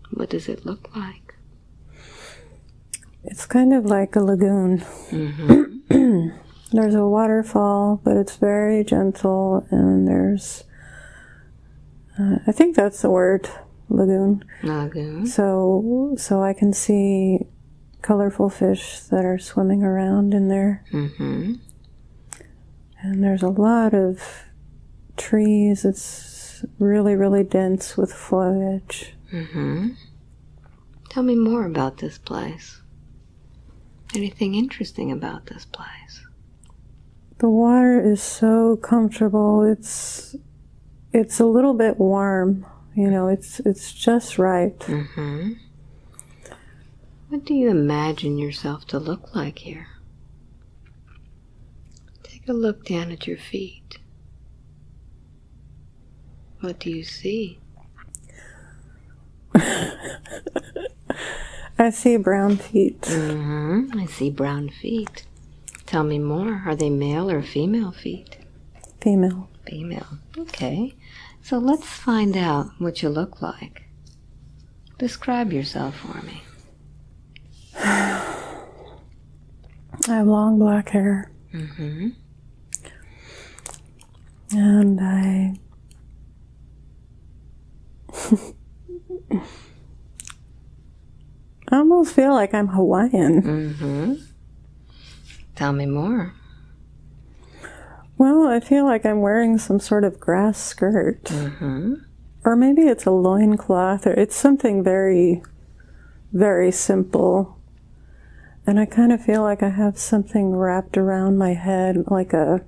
What does it look like? It's kind of like a lagoon. Mm-hmm. There's a waterfall, but it's very gentle, and there's, I think that's the word, lagoon. Lagoon. So I can see colorful fish that are swimming around in there. Mm-hmm. And there's a lot of trees. It's really, really dense with foliage. Mm-hmm. Tell me more about this place. Anything interesting about this place? The water is so comfortable. It's a little bit warm. You know, it's just right. Mm-hmm. What do you imagine yourself to look like here? Take a look down at your feet. What do you see? I see brown feet. Mm-hmm. I see brown feet. Tell me more. Are they male or female feet? Female. Female. Okay. So let's find out what you look like. Describe yourself for me. I have long black hair. Mm-hmm. And I almost feel like I'm Hawaiian. Mm-hmm. Tell me more. Well, I feel like I'm wearing some sort of grass skirt. Mm-hmm. Or maybe it's a loincloth, or it's something very, very simple. And I kind of feel like I have something wrapped around my head, like a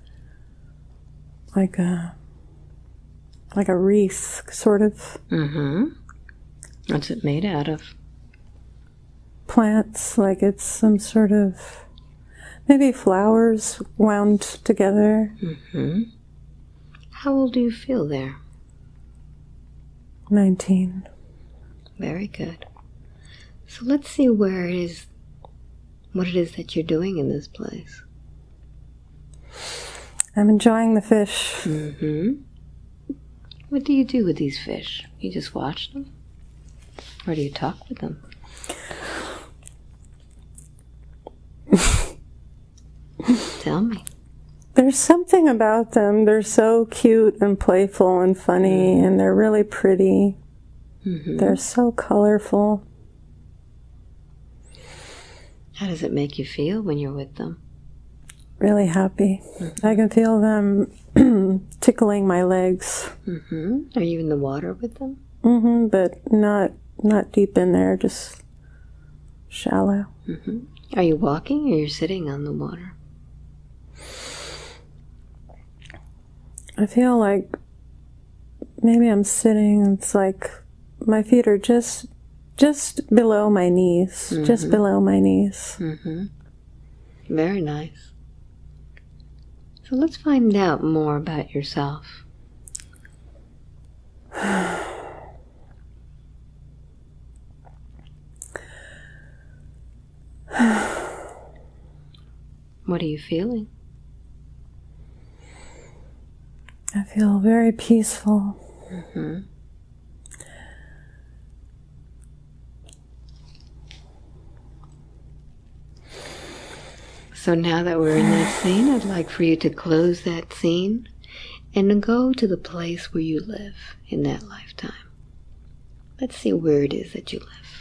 wreath, sort of. Mm-hmm. What's it made out of? Plants, like it's some sort of, maybe flowers wound together. Mm-hmm. How old do you feel there? 19. Very good. So let's see where it is, what it is that you're doing in this place. I'm enjoying the fish. Mm-hmm. What do you do with these fish? You just watch them? Or do you talk with them? Tell me. There's something about them. They're so cute and playful and funny, and they're really pretty. Mm-hmm. They're so colorful. How does it make you feel when you're with them? Really happy. I can feel them tickling my legs. Mm-hmm. Are you in the water with them? Mm-hmm, but not deep in there, just shallow. Mm-hmm. Are you walking or you're sitting on the water? I feel like maybe I'm sitting, it's like my feet are just below my knees, just below my knees. Mm-hmm. Very nice. So let's find out more about yourself. What are you feeling? I feel very peaceful. Mm-hmm. So now that we're in that scene, I'd like for you to close that scene and go to the place where you live in that lifetime. Let's see where it is that you live.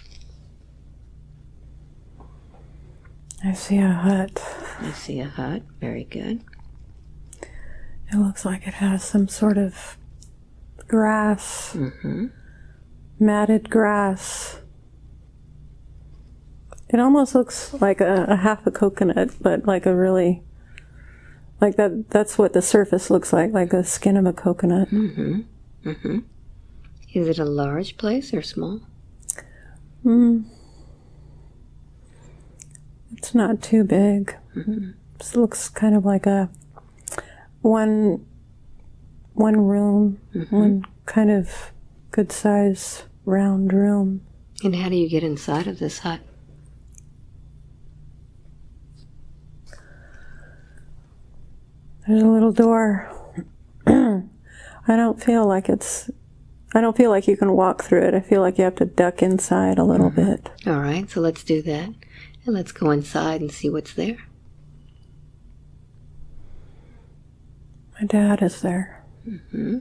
I see a hut. I see a hut. Very good. It looks like it has some sort of grass, matted grass. It almost looks like a half a coconut, but like a really, like that's what the surface looks like the skin of a coconut. Mm-hmm. Mm-hmm. Is it a large place or small? It's not too big. It looks kind of like a one room, one kind of good size round room. And how do you get inside of this hut? There's a little door. I don't feel like it's I don't feel like you can walk through it. I feel like you have to duck inside a little bit. All right, so let's do that. And let's go inside and see what's there. My dad is there. Mm-hmm.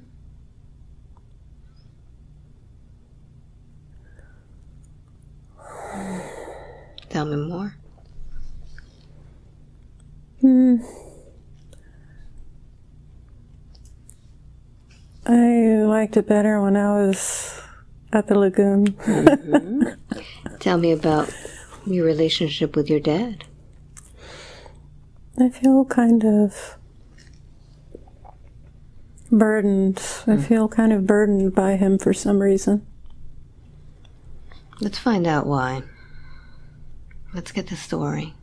Tell me more. I liked it better when I was at the lagoon. Mm-hmm. Tell me about your relationship with your dad. I feel kind of burdened. I feel kind of burdened by him for some reason. Let's find out why. Let's get the story.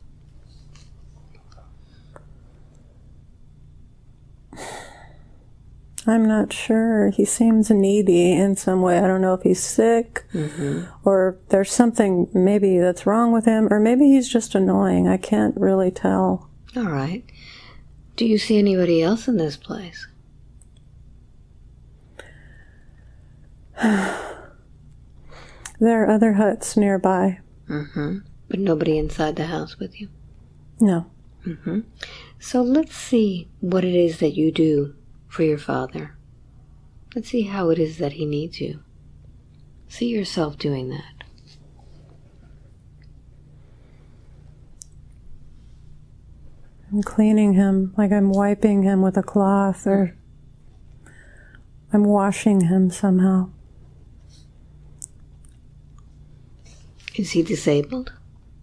I'm not sure. He seems needy in some way. I don't know if he's sick or there's something maybe that's wrong with him, or maybe he's just annoying. I can't really tell. All right. Do you see anybody else in this place? There are other huts nearby. But nobody inside the house with you? No. So let's see what it is that you do for your father. Let's see how it is that he needs you. See yourself doing that. I'm cleaning him, like I'm wiping him with a cloth, or I'm washing him somehow. Is he disabled?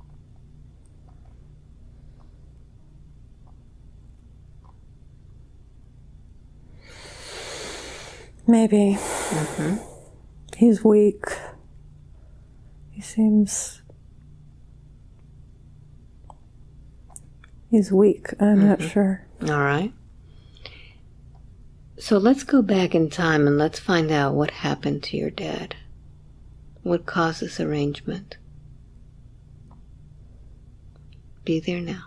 Maybe. He's weak. He seems... He's weak. I'm not sure. All right. So let's go back in time and let's find out what happened to your dad. What caused this arrangement? Be there now.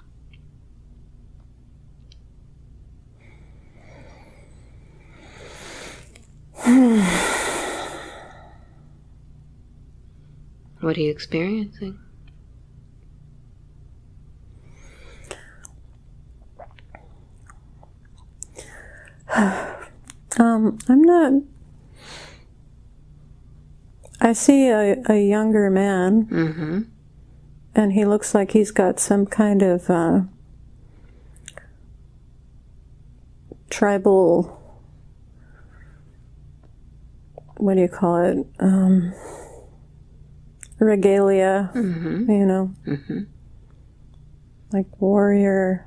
What are you experiencing? I'm not... I see a younger man, and he looks like he's got some kind of tribal... What do you call it? Regalia, you know, like warrior,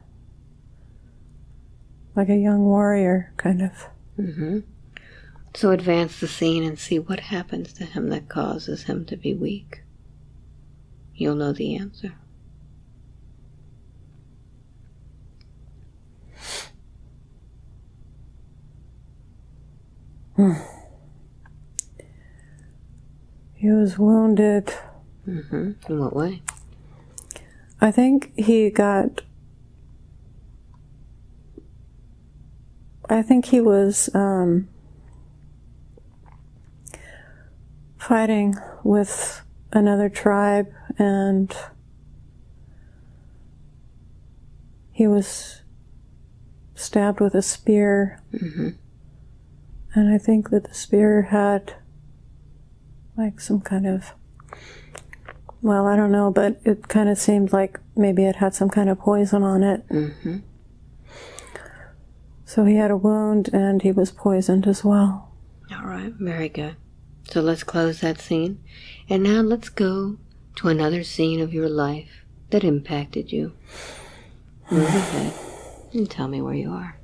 like a young warrior, kind of. So advance the scene and see what happens to him that causes him to be weak. You'll know the answer. He was wounded. In what way? I think he got... I think he was fighting with another tribe, and he was stabbed with a spear. And I think that the spear had like some kind of, well, I don't know, but it kind of seemed like maybe it had some kind of poison on it. So he had a wound and he was poisoned as well. All right, very good. So let's close that scene. And now let's go to another scene of your life that impacted you. Move ahead and tell me where you are.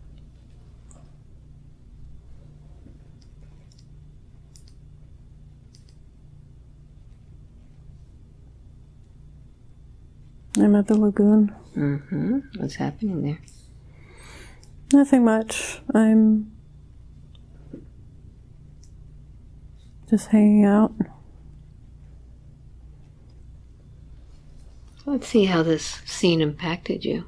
I'm at the lagoon. What's happening there? Nothing much. I'm just hanging out. Let's see how this scene impacted you.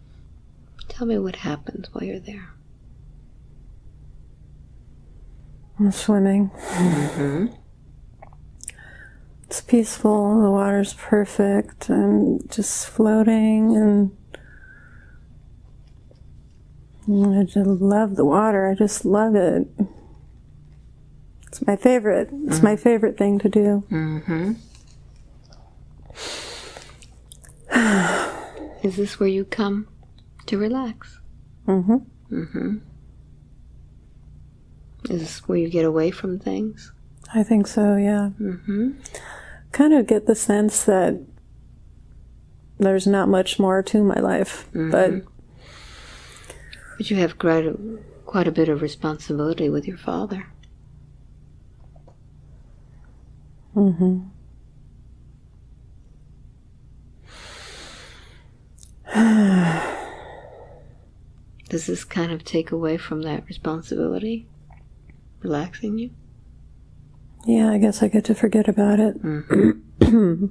Tell me what happens while you're there. I'm swimming. Mm-hmm. It's peaceful. The water's perfect. I'm just floating, and I just love the water. I just love it. It's my favorite. It's my favorite thing to do. Mm-hmm. Is this where you come to relax? Mm-hmm. Mm-hmm. Is this where you get away from things? I think so, yeah. Mm-hmm. Kind of get the sense that there's not much more to my life, but you have quite a bit of responsibility with your father. Mm-hmm. Does this kind of take away from that responsibility? Relaxing you? Yeah, I guess I get to forget about it. Mm-hmm.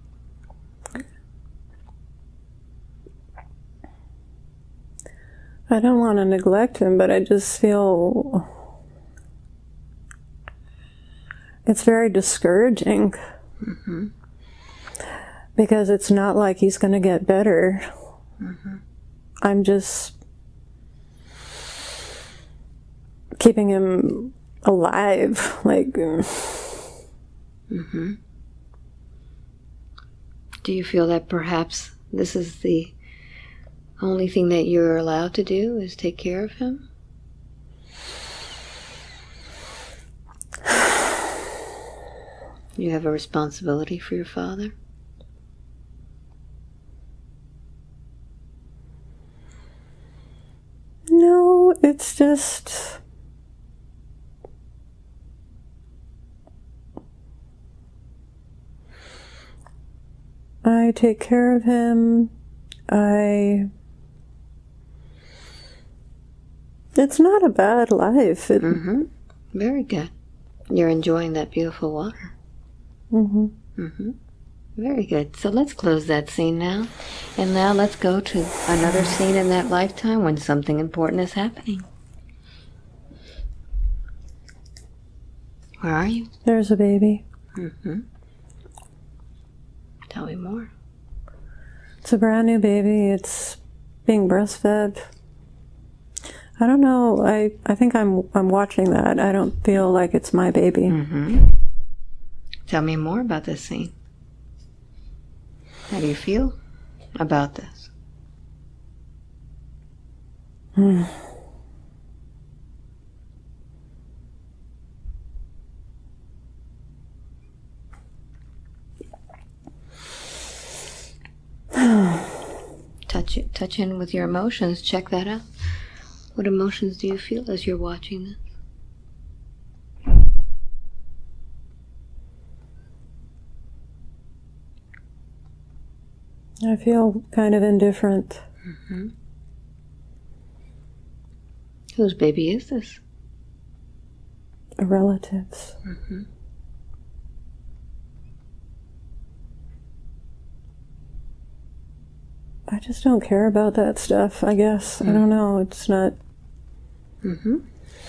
I don't want to neglect him, but I just feel it's very discouraging. Mm-hmm. Because it's not like he's going to get better. Mm-hmm. I'm just keeping him alive, like. Mm-hmm. Do you feel that perhaps this is the only thing that you're allowed to do, is take care of him? You have a responsibility for your father? No, it's just I take care of him. It's not a bad life. Mm-hmm. Very good. You're enjoying that beautiful water. Mm-hmm. Mm-hmm. Very good. So let's close that scene now. And now let's go to another scene in that lifetime when something important is happening. Where are you? There's a baby. Mm-hmm. Tell me more. It's a brand new baby. It's being breastfed. I don't know. I think I'm watching that. I don't feel like it's my baby. Mm-hmm. Tell me more about this scene. How do you feel about this? Touch in with your emotions. Check that out. What emotions do you feel as you're watching this? I feel kind of indifferent. Mm-hmm. Whose baby is this? A relative's. Mm-hmm. I just don't care about that stuff, I guess. I don't know. It's not. Mm-hmm.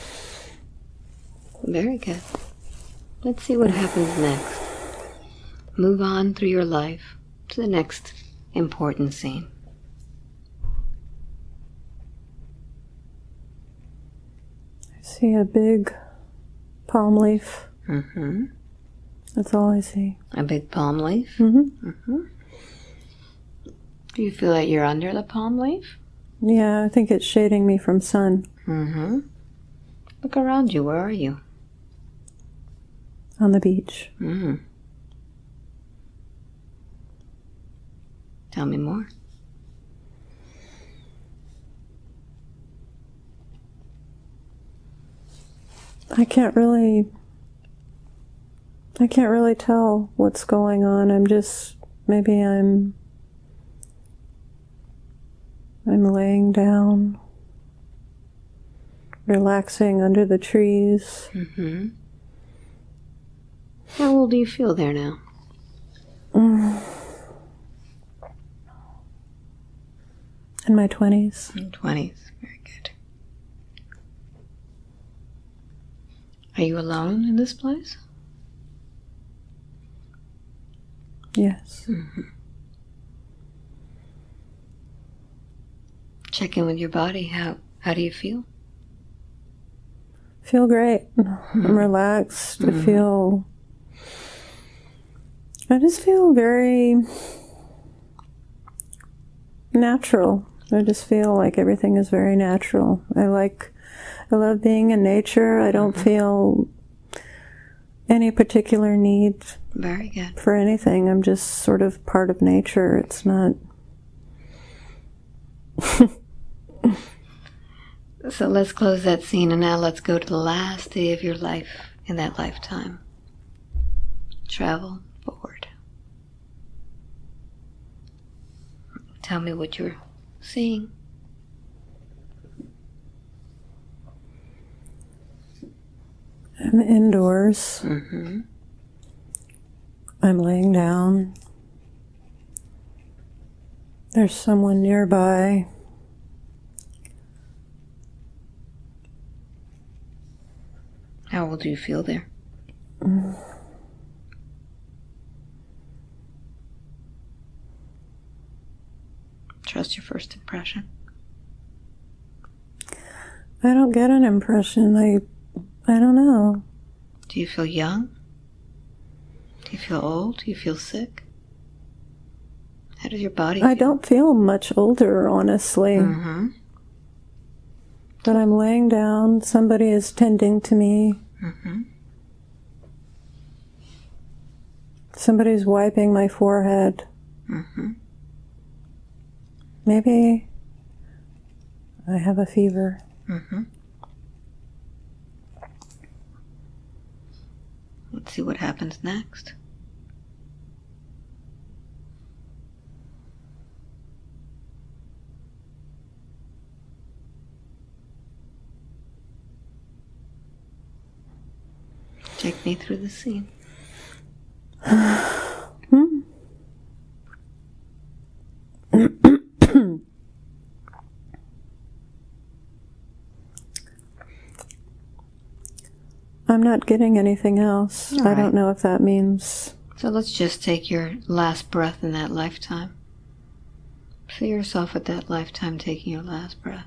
Very good. Let's see what happens next. Move on through your life to the next important scene. I see a big palm leaf. Mm-hmm. That's all I see. A big palm leaf? Mm-hmm. Mm-hmm. Do you feel that you're under the palm leaf? Yeah, I think it's shading me from sun. Mm-hmm. Look around you. Where are you? On the beach. Mm-hmm. Tell me more. I can't really tell what's going on. Maybe I'm laying down, relaxing under the trees. Mm-hmm. How old do you feel there now? In my 20s. In 20s. Very good. Are you alone in this place? Yes. Mm-hmm. Check in with your body. How do you feel? Feel great. I'm relaxed. I just feel very natural. I just feel like everything is very natural. I love being in nature. I don't feel any particular need very good for anything. I'm just sort of part of nature. It's not... So let's close that scene, and now let's go to the last day of your life in that lifetime. Travel forward. Tell me what you're seeing. I'm indoors. Mm-hmm. I'm laying down. There's someone nearby. How old do you feel there? Trust your first impression. I don't get an impression. I don't know. Do you feel young? Do you feel old? Do you feel sick? How does your body feel? I don't feel much older, honestly. Mm-hmm. But I'm laying down. Somebody is tending to me. Mm-hmm. Somebody's wiping my forehead. Mm-hmm. Maybe I have a fever. Mm-hmm. Let's see what happens next. Take me through the scene. I'm not getting anything else. All right. I don't know if that means... So let's just take your last breath in that lifetime. See yourself at that lifetime taking your last breath.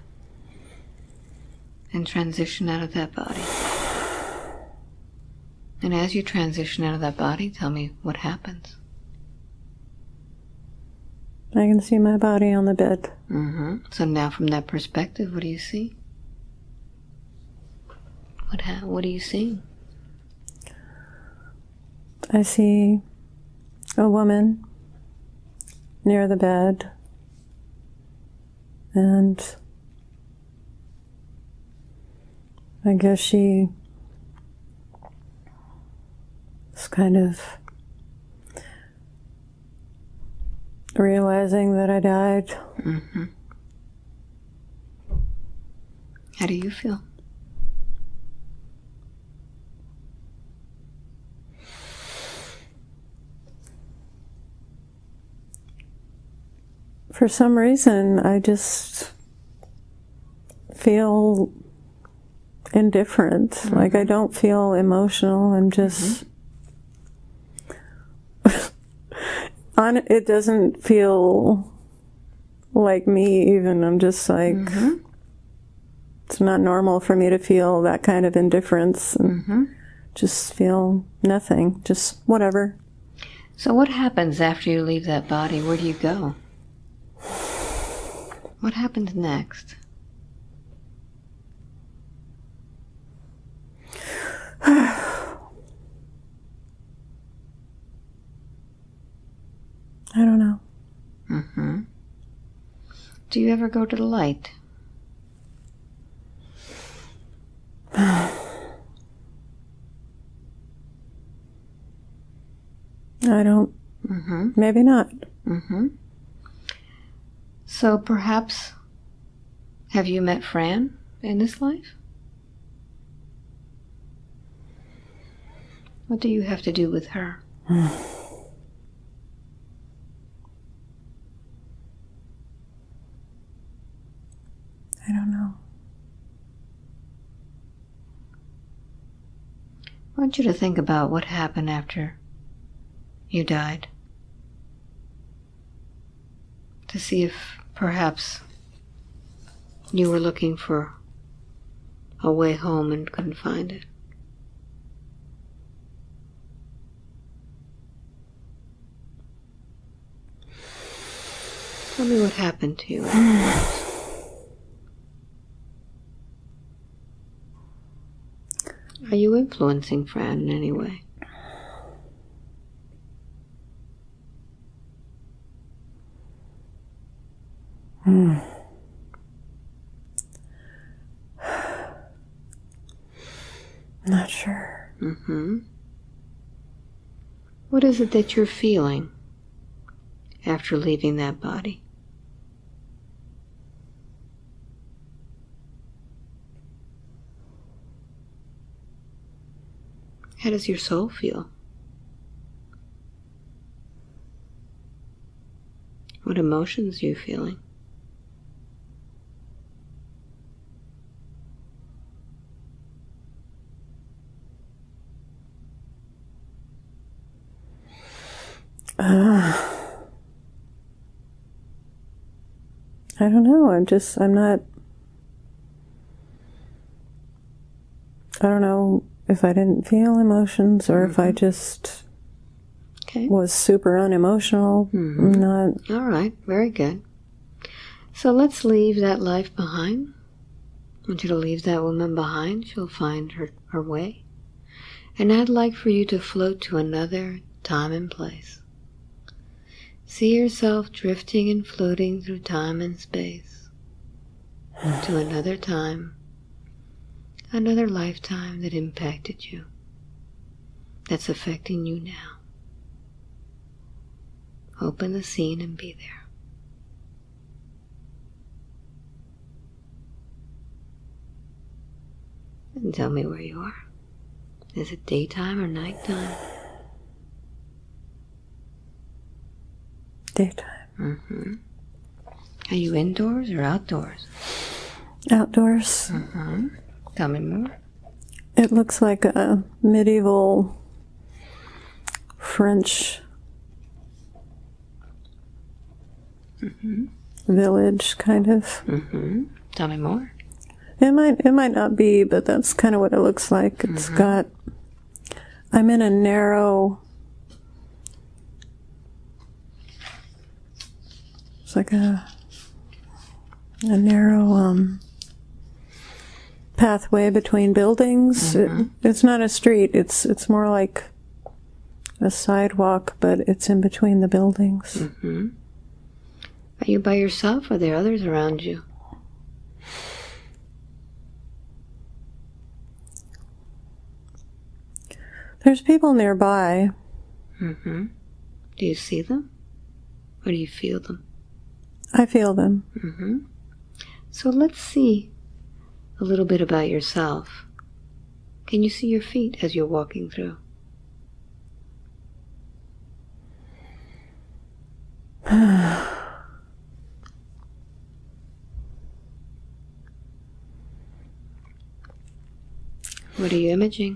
And transition out of that body. And as you transition out of that body, tell me what happens. I can see my body on the bed. Mm-hmm. So now from that perspective, what do you see? What do you see? I see a woman near the bed, and I guess she is kind of realizing that I died. Mm-hmm. How do you feel? For some reason, I just feel indifferent. Mm-hmm. Like I don't feel emotional. I'm just... It doesn't feel like me even. I'm just like... It's not normal for me to feel that kind of indifference. And just feel nothing. Just whatever. So what happens after you leave that body? Where do you go? What happens next? I don't know. Mm-hmm. Do you ever go to the light? I don't. Maybe not. So perhaps, have you met Fran in this life? What do you have to do with her? I don't know. I want you to think about what happened after you died. To see if perhaps you were looking for a way home and couldn't find it. Tell me what happened to you. Are you influencing Fran in any way? Not sure. What is it that you're feeling after leaving that body? How does your soul feel? What emotions are you feeling? I don't know. I don't know if I didn't feel emotions or if I just was super unemotional. Not. All right, very good. So let's leave that life behind. I want you to leave that woman behind. She'll find her way. And I'd like for you to float to another time and place. See yourself drifting and floating through time and space to another time, another lifetime that impacted you, that's affecting you now. Open the scene and be there. And tell me where you are. Is it daytime or nighttime? Daytime. Are you indoors or outdoors? Outdoors. Tell me more. It looks like a medieval French village, kind of. Tell me more. It might not be, but that's kind of what it looks like. It's got. I'm in a narrow. It's like a narrow pathway between buildings. It's not a street. It's more like a sidewalk, but it's in between the buildings. Are you by yourself or are there others around you? There's people nearby. Do you see them? Or do you feel them? I feel them. So let's see a little bit about yourself. Can you see your feet as you're walking through? What are you imaging?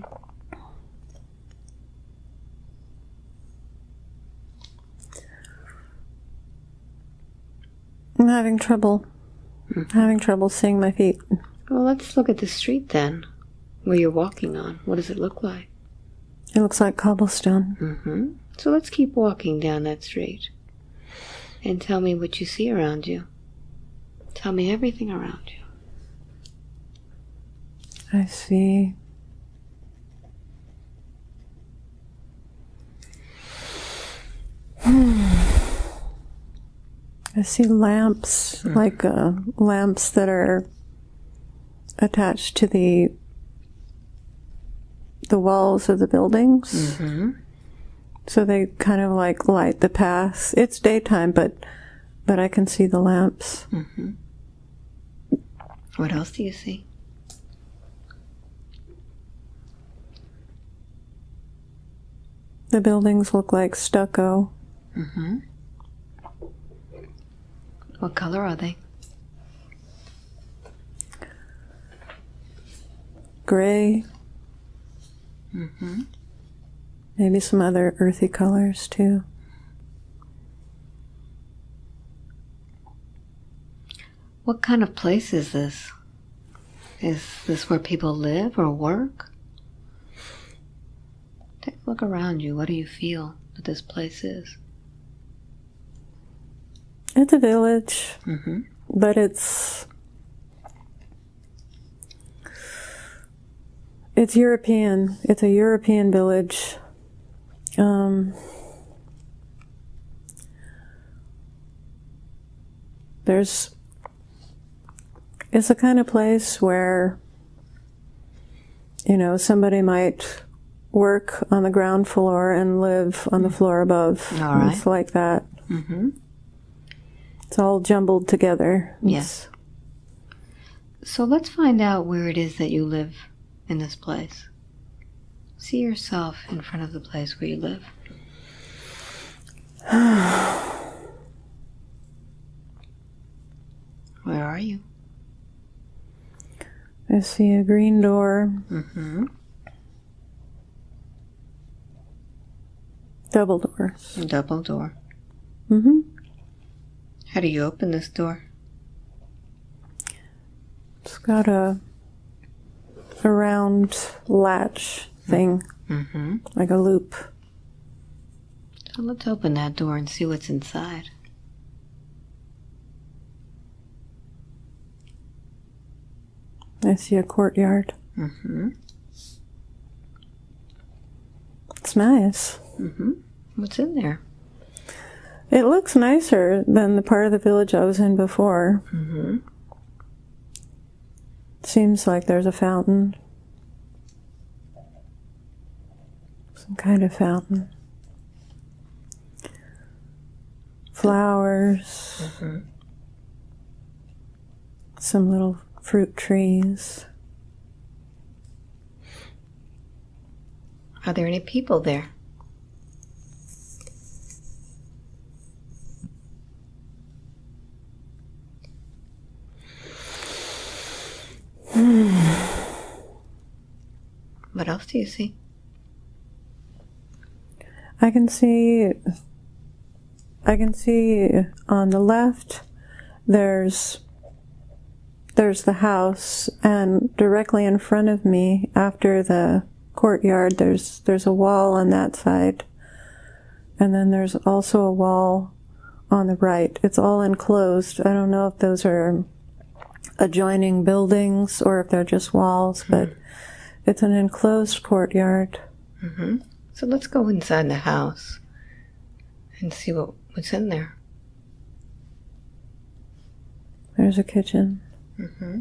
I'm having trouble. Having trouble seeing my feet. Well, let's look at the street then, where you're walking on. What does it look like? It looks like cobblestone. So let's keep walking down that street. And tell me what you see around you. Tell me everything around you. I see. I see lamps, like lamps that are attached to the walls of the buildings. So they kind of like light the path. It's daytime, but I can see the lamps. What else do you see? The buildings look like stucco. What color are they? Gray. Mm-hmm. Maybe some other earthy colors too. What kind of place is this? Is this where people live or work? Take a look around you. What do you feel that this place is? It's a village, Mm-hmm. but it's European. It's a European village. It's the kind of place where, somebody might work on the ground floor and live on the floor above. All right. It's like that. Mm-hmm. It's all jumbled together. Yes. So let's find out where it is that you live in this place. See yourself in front of the place where you live. Where are you? I see a green door. Mm-hmm. Double doors. A double door. Mm-hmm. How do you open this door? It's got a round latch thing, Mm-hmm. like a loop. So let's open that door and see what's inside. I see a courtyard. Mm-hmm. It's nice. Mm-hmm. What's in there? It looks nicer than the part of the village I was in before. Mm-hmm. Seems like there's a fountain. Some kind of fountain. Flowers. Mm-hmm. Some little fruit trees. Are there any people there? What else do you see? I can see on the left there's the house, and directly in front of me, after the courtyard, there's a wall on that side, and then there's also a wall on the right. It's all enclosed. I don't know if those are adjoining buildings or if they're just walls, but it's an enclosed courtyard. Mm-hmm. So let's go inside the house and see what's in there. There's a kitchen. Mm-hmm.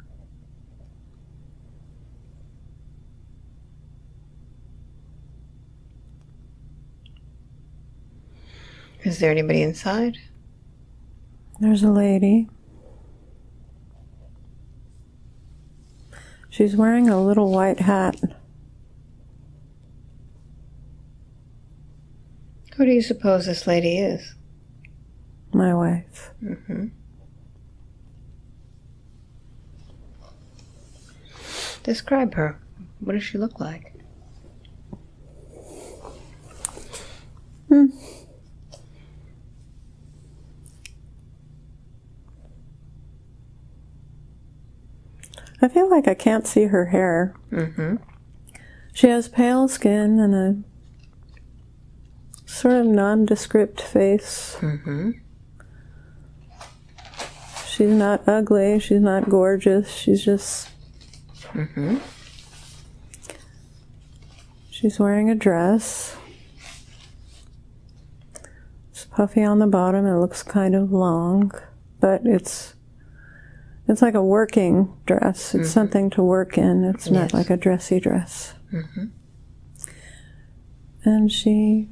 Is there anybody inside? There's a lady. She's wearing a little white hat. Who do you suppose this lady is? My wife. Mm-hmm. Describe her. What does she look like? I feel like I can't see her hair. Mm-hmm. She has pale skin and a sort of nondescript face. Mm-hmm. She's not ugly, she's not gorgeous, she's just... Mm-hmm. She's wearing a dress. It's puffy on the bottom, it looks kind of long, but it's like a working dress. It's something to work in. It's not like a dressy dress. Mm-hmm. And she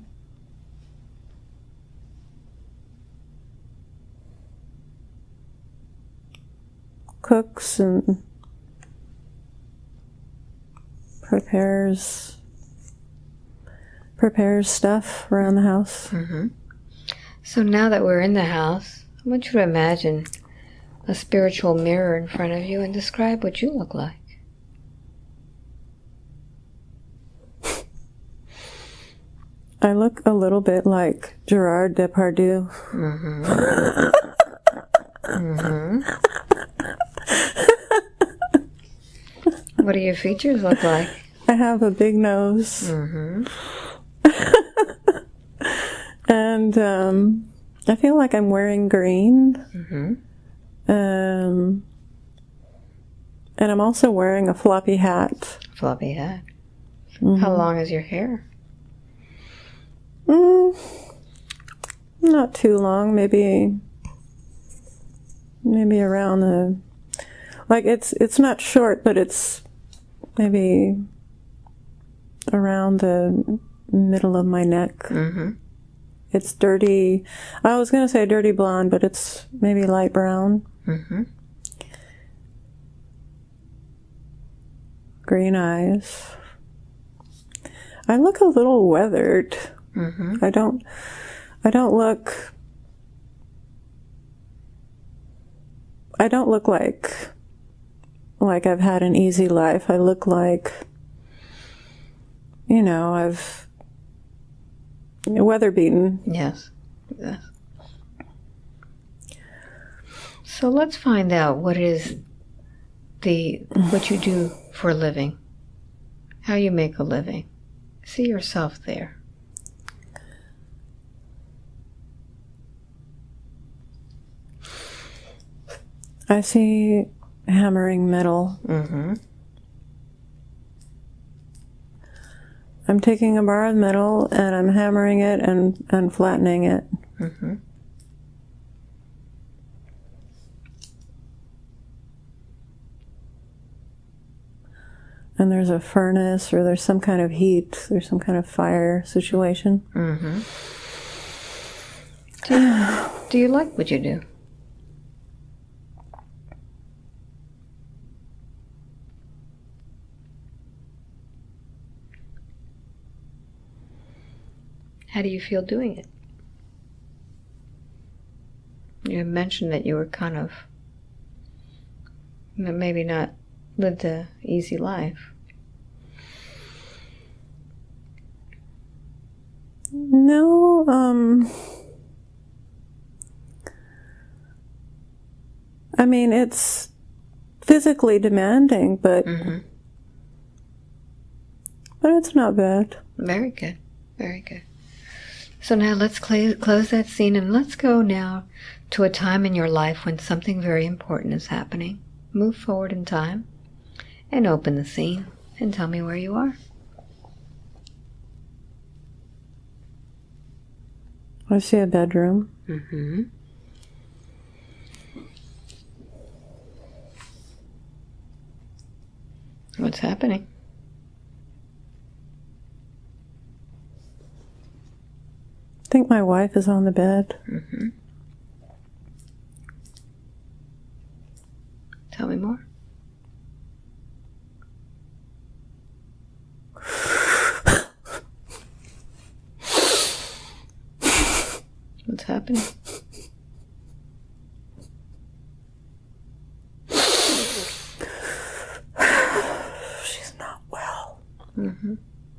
cooks and prepares stuff around the house. Mm-hmm. So now that we're in the house, I want you to imagine a spiritual mirror in front of you and describe what you look like. I look a little bit like Gerard Depardieu. Mm-hmm. Mm-hmm. What do your features look like? I have a big nose. Mm-hmm. And I feel like I'm wearing green. Mm-hmm. And I'm also wearing a floppy hat. Floppy hat. Mm-hmm. How long is your hair? Not too long, maybe around the, like it's not short, but it's maybe around the middle of my neck. Mm-hmm. It's dirty. I was going to say dirty blonde, but it's maybe light brown. Mm-hmm. Green eyes. I look a little weathered. Mm-hmm. I don't look like I've had an easy life. I look like, I've weather beaten. Yes. Yes. So let's find out what you do for a living. How you make a living. See yourself there. I see hammering metal. Mm-hmm. I'm taking a bar of metal and I'm hammering it and flattening it. Mm-hmm. And there's a furnace or there's some kind of heat, there's some kind of fire situation. Mm-hmm. Do you like what you do? How do you feel doing it? You mentioned that you were kind of maybe not lived an easy life. No, I mean, it's physically demanding, but it's not bad. Very good. Very good. So now let's close that scene and let's go now to a time in your life when something very important is happening. Move forward in time and open the scene and tell me where you are. I see a bedroom. Mm-hmm. What's happening? I think my wife is on the bed. Mm-hmm. Tell me more. What's happening? She's not well. Mm-hmm.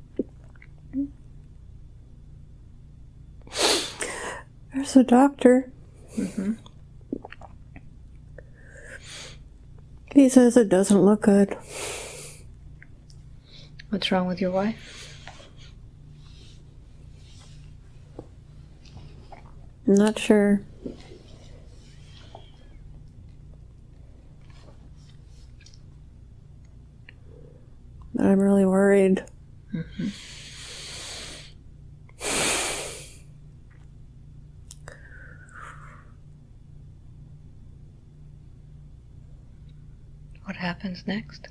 There's a doctor. Mm-hmm. He says it doesn't look good. What's wrong with your wife? I'm not sure. But I'm really worried. Mm-hmm. What happens next?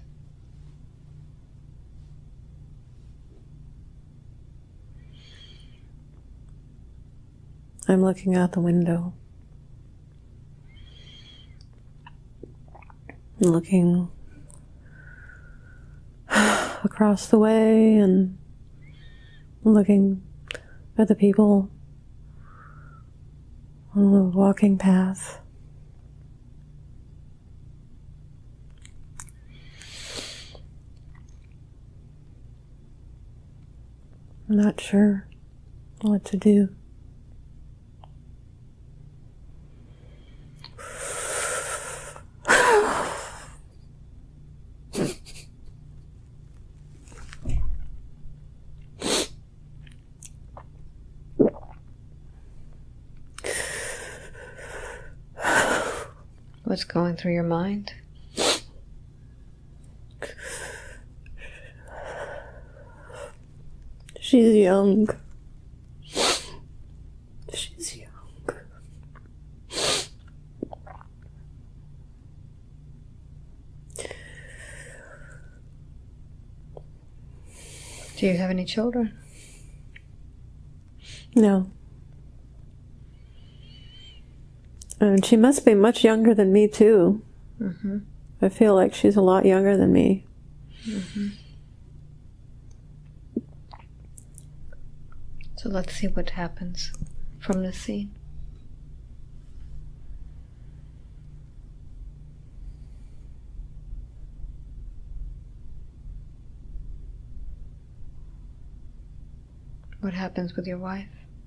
I'm looking out the window. I'm looking across the way and looking at the people on the walking path. I'm not sure what to do. What's going through your mind? She's young. She's young. Do you have any children? No. And she must be much younger than me, too. Mm-hmm. I feel like she's a lot younger than me. Mm-hmm. So let's see what happens from this scene. What happens with your wife?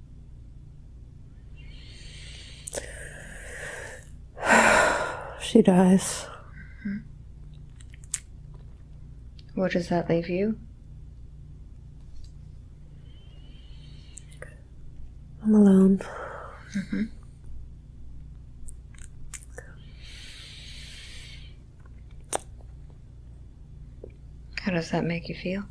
She dies. Mm-hmm. Where does that leave you? I'm alone. Mm-hmm. How does that make you feel?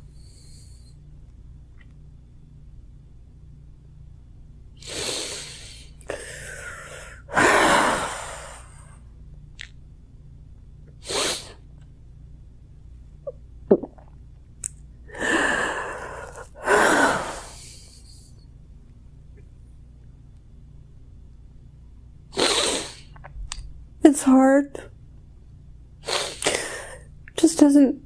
It's hard. Just doesn't.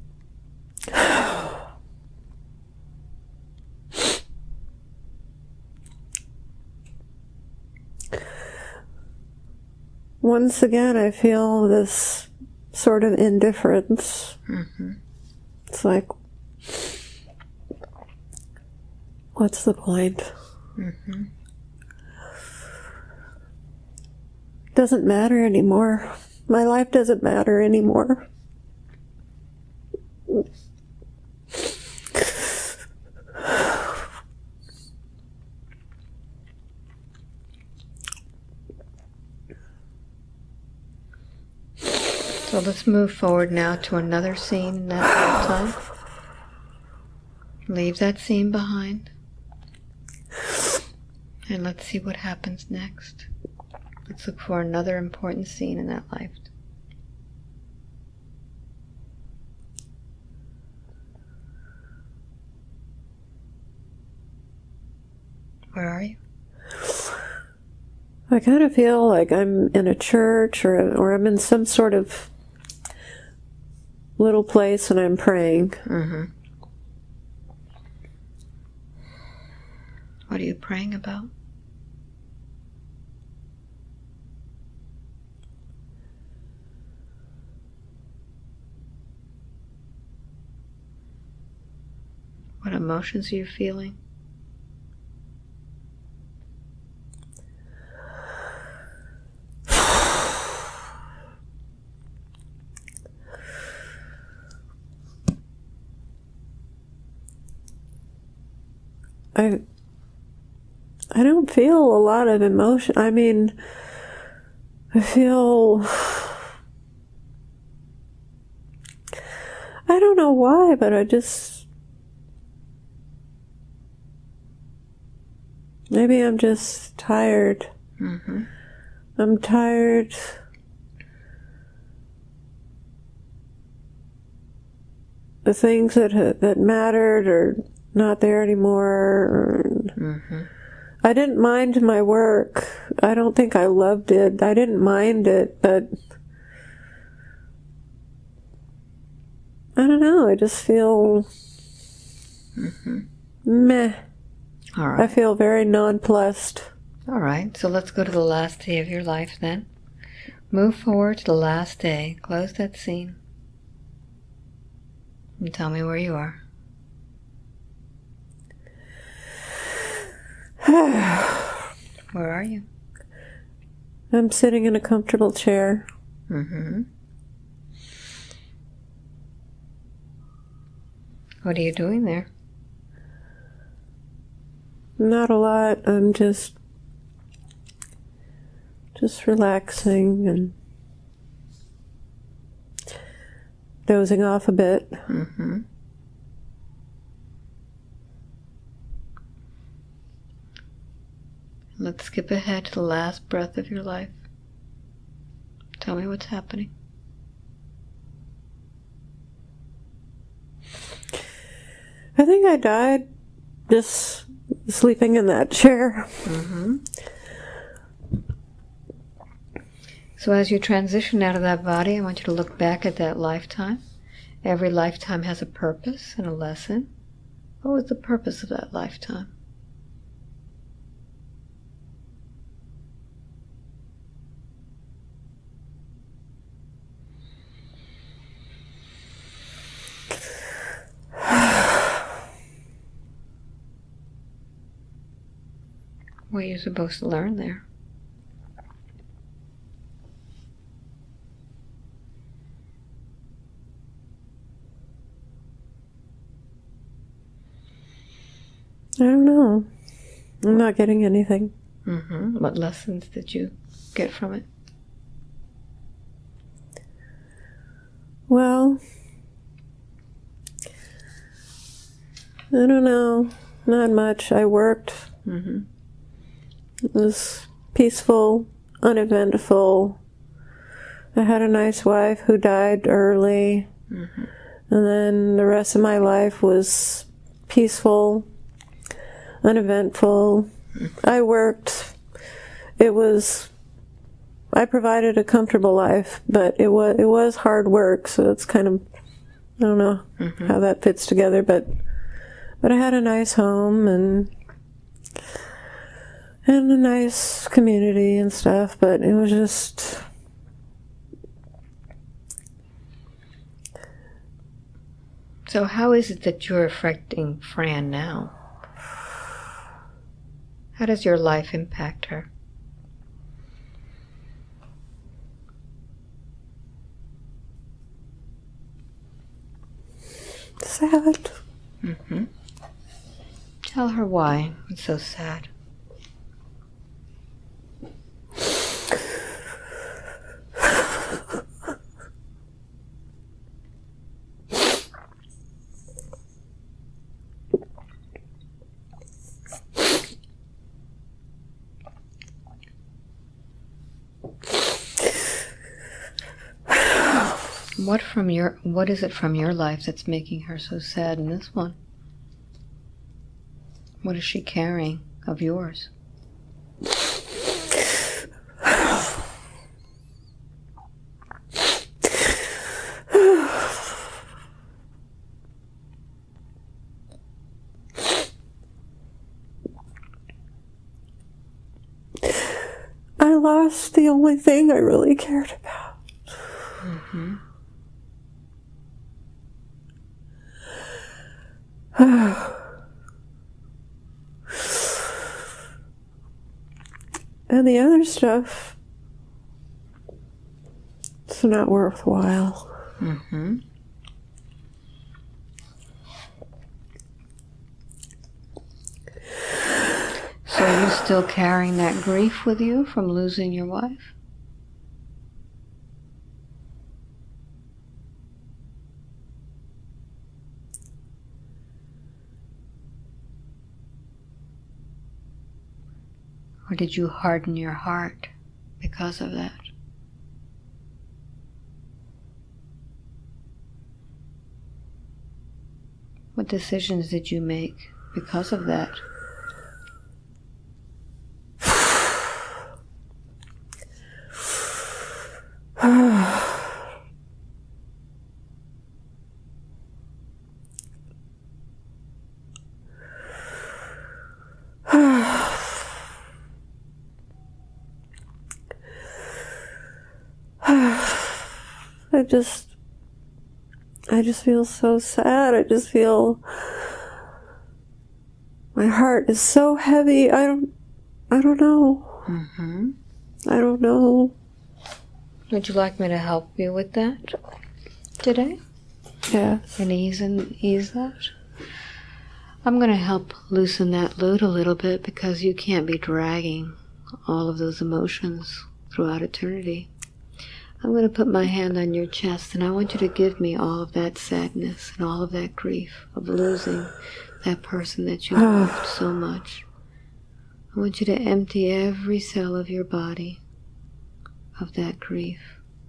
Once again, I feel this sort of indifference. Mm-hmm. It's like, what's the point? Mm-hmm. Doesn't matter anymore. My life doesn't matter anymore. So let's move forward now to another scene in that lifetime. Leave that scene behind. And let's see what happens next. Let's look for another important scene in that life. Where are you? I kind of feel like I'm in a church or I'm in some sort of little place and I'm praying. Mm-hmm. What are you praying about? What emotions are you feeling? I don't feel a lot of emotion. I mean, I feel... I don't know why, but I just... Maybe I'm just tired. Mm-hmm. I'm tired. The things that mattered are not there anymore. Mm-hmm. I didn't mind my work. I don't think I loved it. I didn't mind it, but I don't know. I just feel meh. All right. I feel very nonplussed. All right. So let's go to the last day of your life then. Move forward to the last day. Close that scene. And tell me where you are. Where are you? I'm sitting in a comfortable chair. Mm-hmm. What are you doing there? Not a lot. I'm just relaxing and dozing off a bit. Mm-hmm. Let's skip ahead to the last breath of your life. Tell me what's happening. I think I died just sleeping in that chair. Mm-hmm. So as you transition out of that body, I want you to look back at that lifetime. Every lifetime has a purpose and a lesson. What was the purpose of that lifetime? What are you supposed to learn there? I don't know. I'm not getting anything. Mm-hmm. What lessons did you get from it? Well, I don't know. Not much. I worked. Mm-hmm. It was peaceful, uneventful. I had a nice wife who died early. Mm-hmm. And then the rest of my life was peaceful, uneventful. I worked. I provided a comfortable life, but it was hard work, so it's kind of, I don't know how that fits together, but I had a nice home and a nice community and stuff, but it was just... So how is it that you're affecting Fran now? How does your life impact her? Sad. Mm-hmm. Tell her why it's so sad. What is it from your life that's making her so sad in this one? What is she carrying of yours? I lost the only thing I really cared about. Mm-hmm. And the other stuff, it's not worthwhile. Mm-hmm. So are you still carrying that grief with you from losing your wife? Or did you harden your heart because of that? What decisions did you make because of that? I just feel so sad. I just feel My heart is so heavy. I don't know. Mm-hmm. I don't know. Would you like me to help you with that today? Yes. And ease that? I'm going to help loosen that load a little bit because you can't be dragging all of those emotions throughout eternity. I'm going to put my hand on your chest and I want you to give me all of that sadness and all of that grief of losing that person that you loved so much. I want you to empty every cell of your body of that grief.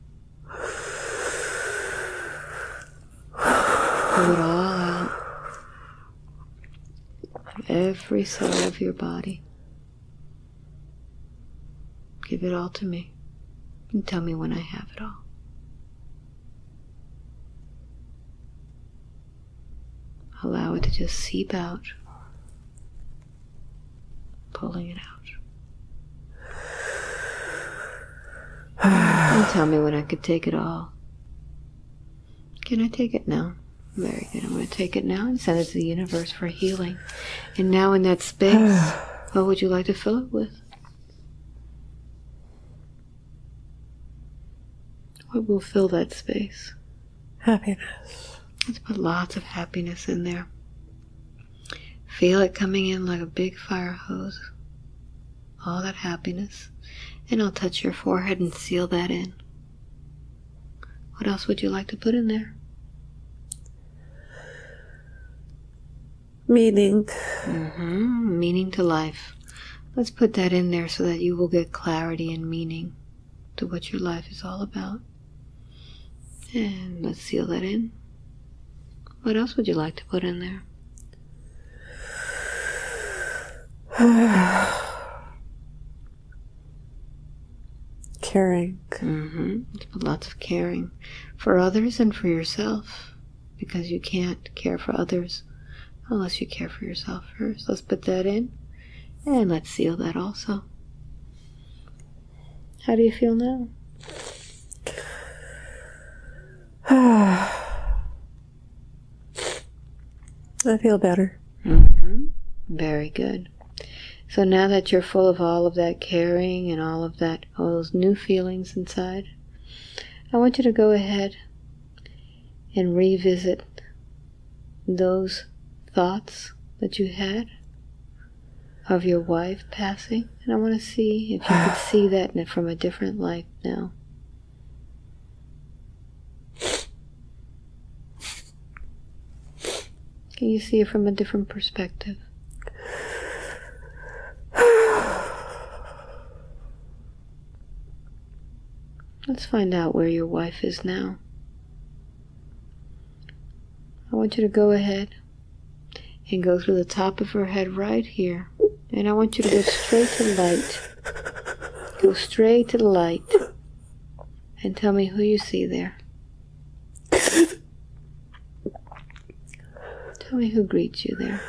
Pull it all out. Every cell of your body. Give it all to me. And tell me when I have it all. Allow it to just seep out. Pulling it out. And tell me when I could take it all. Can I take it now? Very good. I'm going to take it now and send it to the universe for healing. And now in that space, what would you like to fill it with? What will fill that space? Happiness. Let's put lots of happiness in there. Feel it coming in like a big fire hose. All that happiness. And I'll touch your forehead and seal that in. What else would you like to put in there? Meaning. Mm-hmm. Meaning to life. Let's put that in there so that you will get clarity and meaning to what your life is all about. And let's seal that in. What else would you like to put in there? Caring. Mm-hmm. Let's put lots of caring for others and for yourself, because you can't care for others unless you care for yourself first. Let's put that in, and let's seal that also. How do you feel now? I feel better. Mm-hmm. Very good. So now that you're full of all of that caring and all those new feelings inside, I want you to go ahead and revisit those thoughts that you had of your wife passing. And I want to see if you could see that from a different light now. Can you see it from a different perspective? Let's find out where your wife is now. I want you to go ahead and go through the top of her head right here. And I want you to go straight to the light. Go straight to the light. And tell me who you see there. Tell me who greets you there.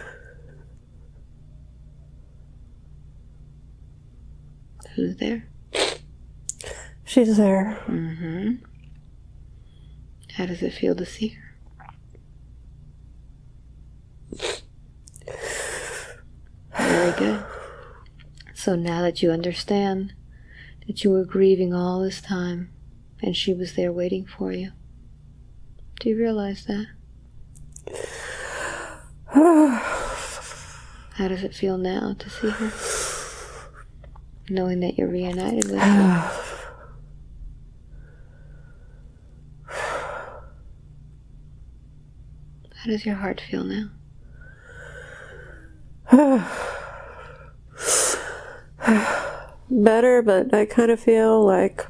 Who's there? She's there. Mm-hmm. How does it feel to see her? Very good. So now that you understand that you were grieving all this time and she was there waiting for you, do you realize that? How does it feel now to see her? Knowing that you're reunited with her? How does your heart feel now? Better, but I kind of feel like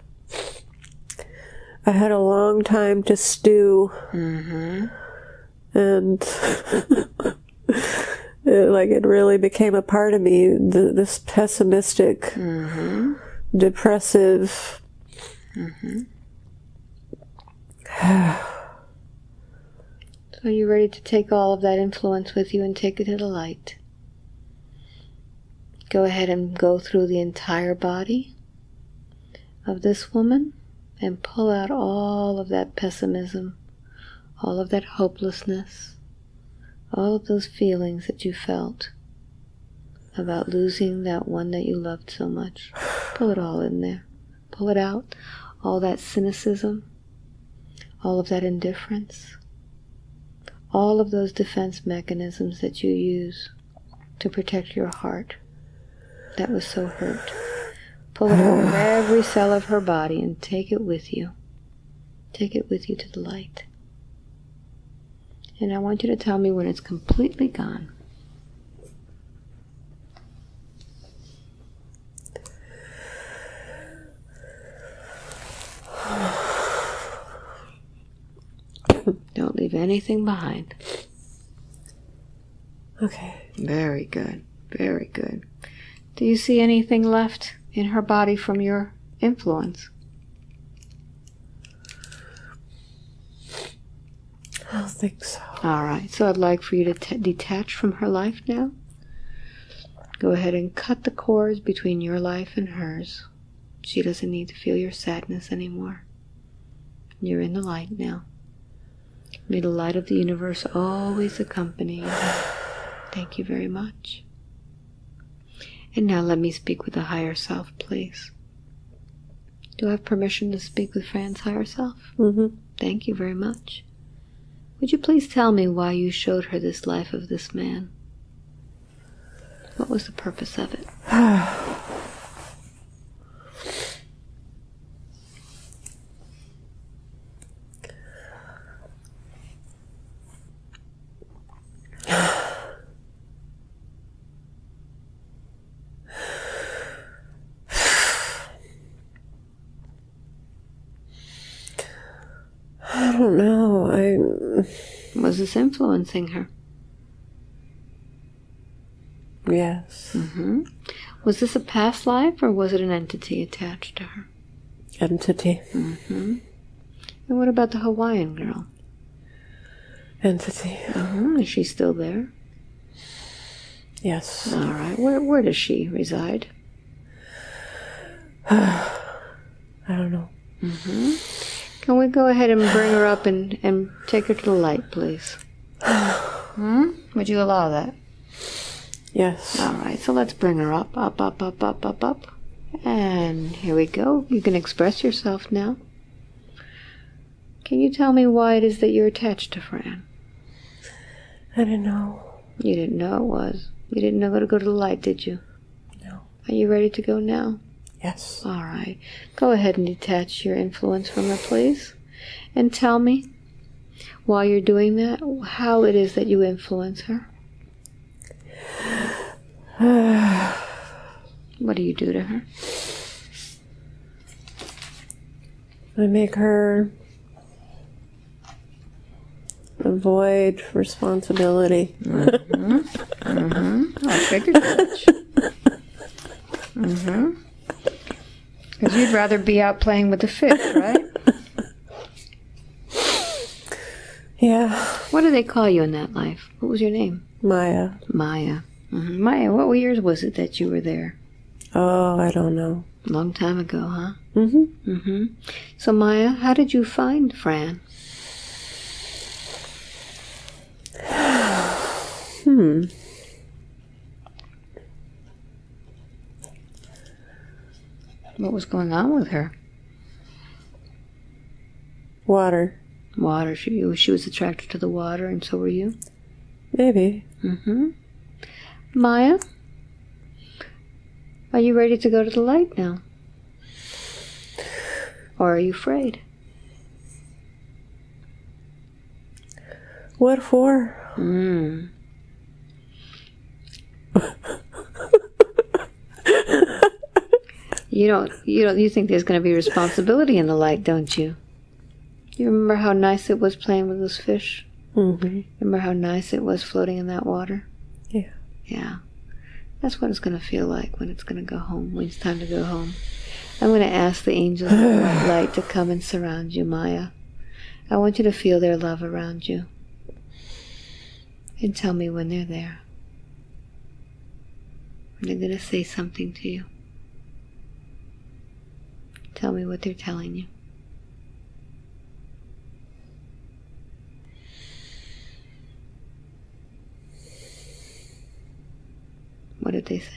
I had a long time to stew. Mm-hmm. And it really became a part of me, this pessimistic, mm-hmm. depressive. Mm-hmm. So are you ready to take all of that influence with you and take it to the light? Go ahead and go through the entire body of this woman and pull out all of that pessimism, all of that hopelessness, all of those feelings that you felt about losing that one that you loved so much. Pull it all in there. Pull it out. All that cynicism, all of that indifference, all of those defense mechanisms that you use to protect your heart that was so hurt. Pull it out of every cell of her body and take it with you. Take it with you to the light. And I want you to tell me when it's completely gone. Don't leave anything behind. Okay. Very good. Very good. Do you see anything left in her body from your influence? I don't think so. All right. So I'd like for you to detach from her life now. Go ahead and cut the cords between your life and hers. She doesn't need to feel your sadness anymore. You're in the light now. May the light of the universe always accompany you. Thank you very much. And now let me speak with the higher self, please. Do I have permission to speak with Fran's higher self? Mm-hmm. Thank you very much. Would you please tell me why you showed her this life of this man? What was the purpose of it? I don't know. Was this influencing her? Yes. Mm-hmm. Was this a past life or was it an entity attached to her? Entity. Mm-hmm. And what about the Hawaiian girl? Entity. Mm-hmm. Is she still there? Yes. All right. Where does she reside? I don't know. Mm-hmm. Can we go ahead and bring her up and take her to the light, please? Would you allow that? Yes. All right, so let's bring her up. And here we go. You can express yourself now. Can you tell me why it is that you're attached to Fran? I didn't know. You didn't know it was. You didn't know to go to the light, did you? No. Are you ready to go now? Yes. All right. Go ahead and detach your influence from her, please. And tell me, while you're doing that, how it is that you influence her. What do you do to her? I make her avoid responsibility. Mm-hmm. Mm-hmm. I figured that. Mm-hmm. Because you'd rather be out playing with the fish, right? Yeah. What do they call you in that life? What was your name? Maya. Maya. Mm-hmm. Maya, what years was it that you were there? Oh, I don't know. Long time ago, huh? Mm-hmm. Mm-hmm. So, Maya, how did you find Fran? What was going on with her? Water. Water. She was attracted to the water, and so were you? Maybe. Mm-hmm. Maya, are you ready to go to the light now? Or are you afraid? What for? You think there's going to be responsibility in the light, don't you? You remember how nice it was playing with those fish? Mm-hmm. Remember how nice it was floating in that water? Yeah. Yeah. That's what it's going to feel like when it's going to go home, when it's time to go home. I'm going to ask the angels of white light to come and surround you, Maya. I want you to feel their love around you. And tell me when they're there. They're going to say something to you. Tell me what they're telling you. What did they say?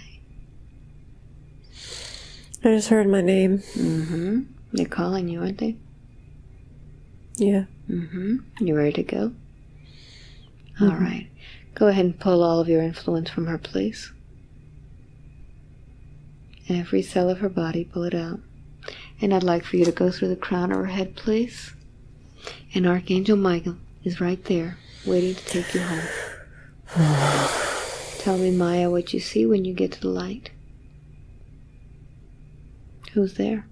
I just heard my name. Mm-hmm. They're calling you, aren't they? Yeah. Mm-hmm. You ready to go? Mm-hmm. All right. Go ahead and pull all of your influence from her, please. Every cell of her body, pull it out. And I'd like for you to go through the crown of her head, please. And Archangel Michael is right there, waiting to take you home. Tell me, Maya, what you see when you get to the light. Who's there?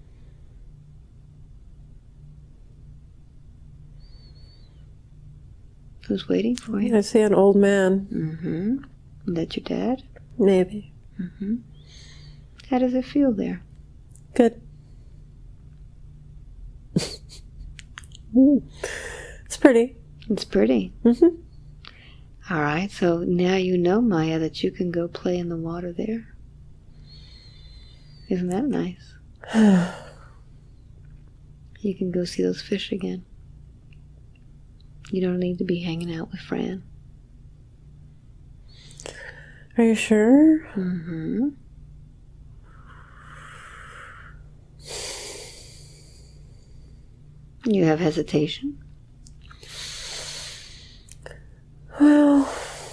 Who's waiting for you? I see an old man. Mm-hmm. Is that your dad? Maybe. Mm-hmm. How does it feel there? Good. It's pretty. It's pretty. Mm-hmm. All right, so now you know, Maya, that you can go play in the water there. Isn't that nice? You can go see those fish again. You don't need to be hanging out with Fran. Are you sure? Mm-hmm. You have hesitation? Well,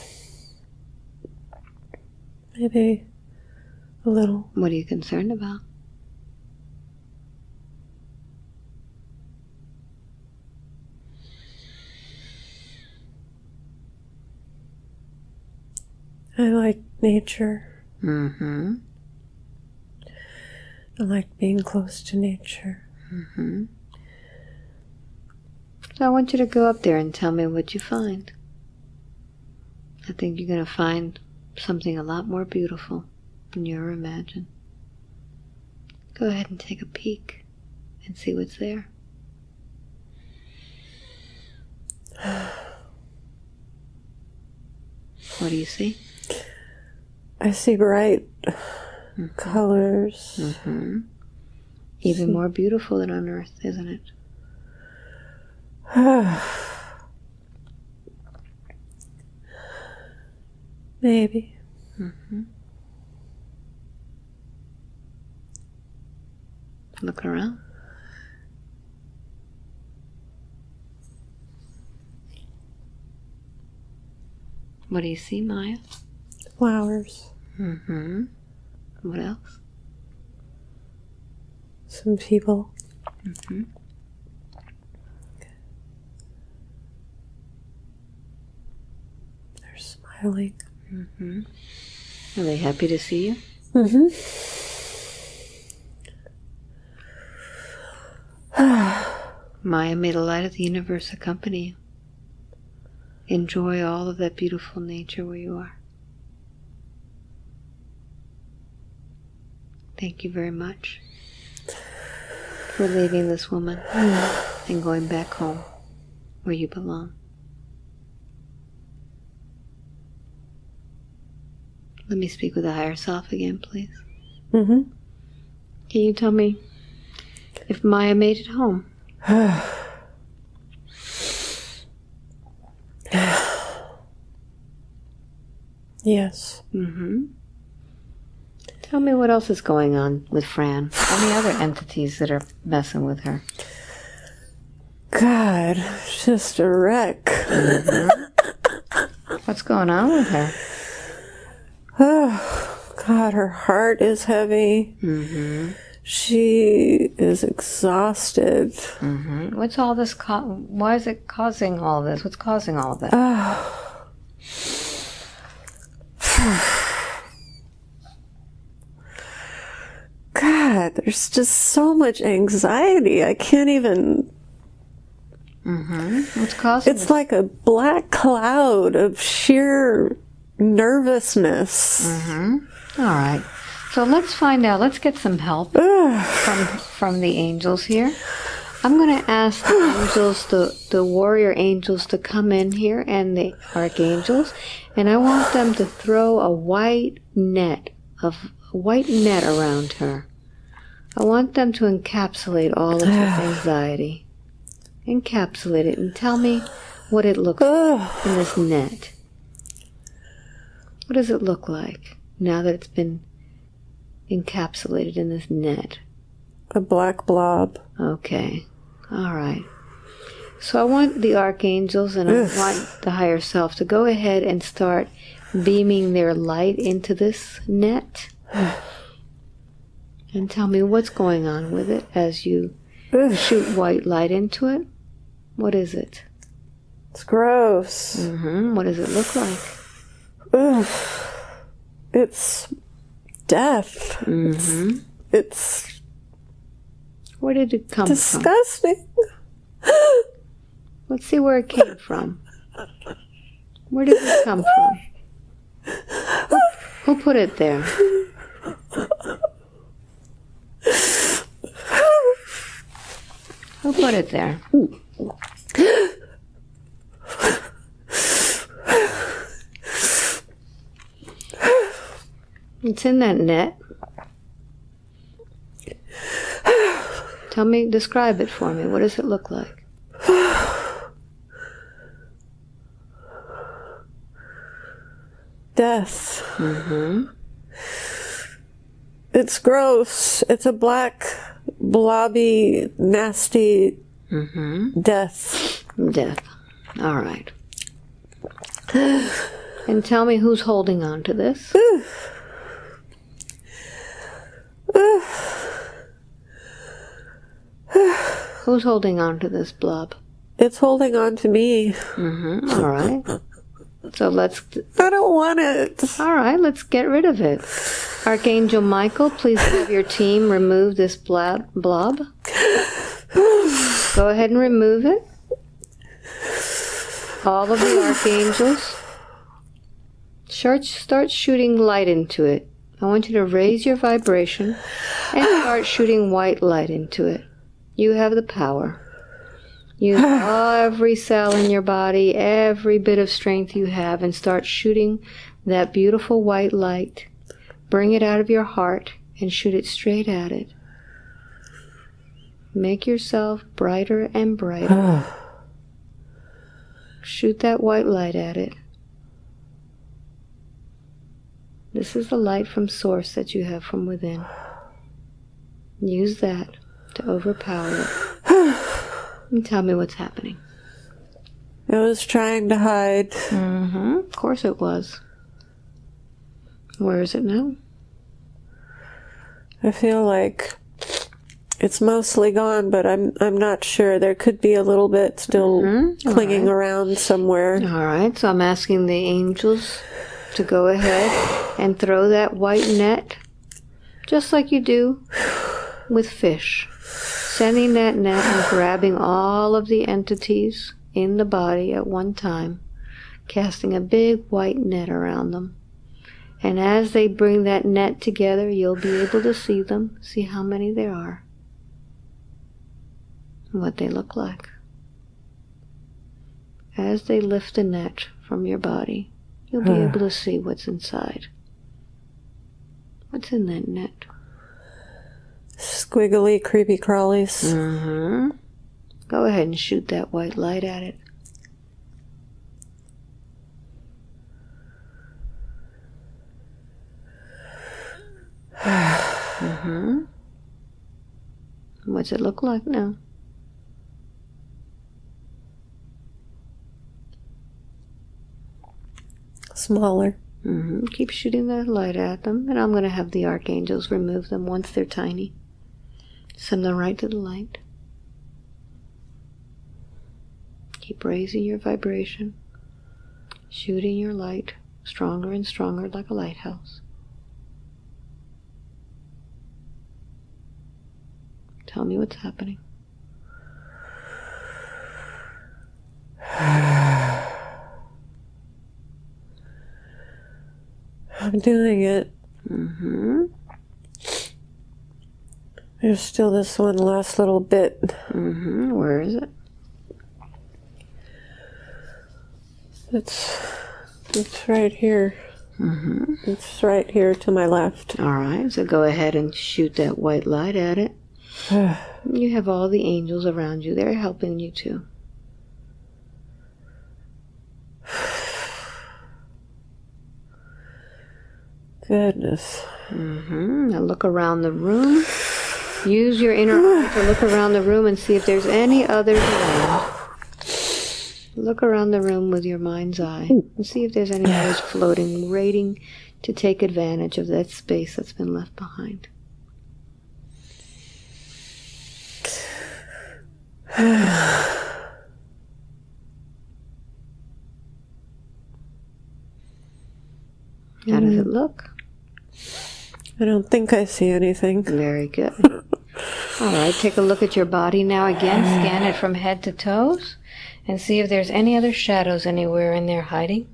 maybe a little. What are you concerned about? I like nature. Mm-hmm. I like being close to nature. Mm-hmm. So I want you to go up there and tell me what you find. I think you're going to find something a lot more beautiful than you ever imagined. Go ahead and take a peek and see what's there. What do you see? I see bright colors. Mm-hmm. Even more beautiful than on Earth, isn't it? Maybe. Mm-hmm. Look around. What do you see, Maya? Flowers. Mm-hmm. What else? Some people. Mm-hmm. They're smiling. Mm-hmm. Are they happy to see you? Mm-hmm. Maya, may the light of the universe accompany you. Enjoy all of that beautiful nature where you are. Thank you very much for leaving this woman and going back home where you belong. Let me speak with the higher self again, please. Mm-hmm. Can you tell me if Maya made it home? Yes. Mm-hmm. Tell me what else is going on with Fran. Any other entities that are messing with her? God, just a wreck. Mm-hmm. What's going on with her? Oh, God, her heart is heavy. Mm-hmm. She is exhausted. Mm-hmm. What's all this? Why is it causing all this? What's causing all of that? God, there's just so much anxiety. I can't even... Mm-hmm. What's causing It's like a black cloud of sheer nervousness. Mm-hmm. All right. So let's find out. Let's get some help from the angels here. I'm going to ask the angels, the warrior angels, to come in here, and the archangels, and I want them to throw a white net around her. I want them to encapsulate all of this anxiety. Encapsulate it and tell me what it looks like in this net. What does it look like now that it's been encapsulated in this net? A black blob. Okay. All right. So I want the archangels and I want the higher self to go ahead and start beaming their light into this net. And tell me what's going on with it as you shoot white light into it. What is it? It's gross. What does it look like? It's death. It's where did it come disgusting. from? Let's see where it came from. Where did it come from? Who put it there? Who put it there? It's in that net. Tell me, describe it for me. What does it look like? Death. It's gross. It's a black, blobby, nasty death. Death. All right. And tell me who's holding on to this? Who's holding on to this blob? It's holding on to me. All right. So I don't want it. All right, let's get rid of it. Archangel Michael, please have your team remove this blob. Go ahead and remove it. All of the archangels. Start shooting light into it. I want you to raise your vibration and start shooting white light into it. You have the power. Use every cell in your body, every bit of strength you have, and start shooting that beautiful white light. Bring it out of your heart and shoot it straight at it. Make yourself brighter and brighter. Shoot that white light at it. This is the light from Source that you have from within. Use that to overpower it. And tell me what's happening. It was trying to hide. Of course it was. Where is it now? I feel like it's mostly gone, but I'm not sure. There could be a little bit still clinging around somewhere. All right, so I'm asking the angels to go ahead and throw that white net, just like you do with fish. Sending that net and grabbing all of the entities in the body at one time, casting a big white net around them. And as they bring that net together, you'll be able to see them, see how many there are, and what they look like. As they lift the net from your body, you'll be able to see what's inside. What's in that net? Squiggly, creepy crawlies. Go ahead and shoot that white light at it. What's it look like now? Smaller. Keep shooting that light at them, and I'm going to have the archangels remove them once they're tiny. Send them right to the light. Keep raising your vibration, shooting your light stronger and stronger like a lighthouse. Tell me what's happening. I'm doing it. There's still this one last little bit. Where is it? It's right here. It's right here to my left. All right, so go ahead and shoot that white light at it. You have all the angels around you. They're helping you too. Goodness. Now look around the room. Use your inner eye to look around the room and see if there's any others around. Look around the room with your mind's eye and see if there's any others floating, waiting to take advantage of that space that's been left behind. How does it look? I don't think I see anything. Very good. All right, take a look at your body now again. Scan it from head to toes and see if there's any other shadows anywhere in there hiding.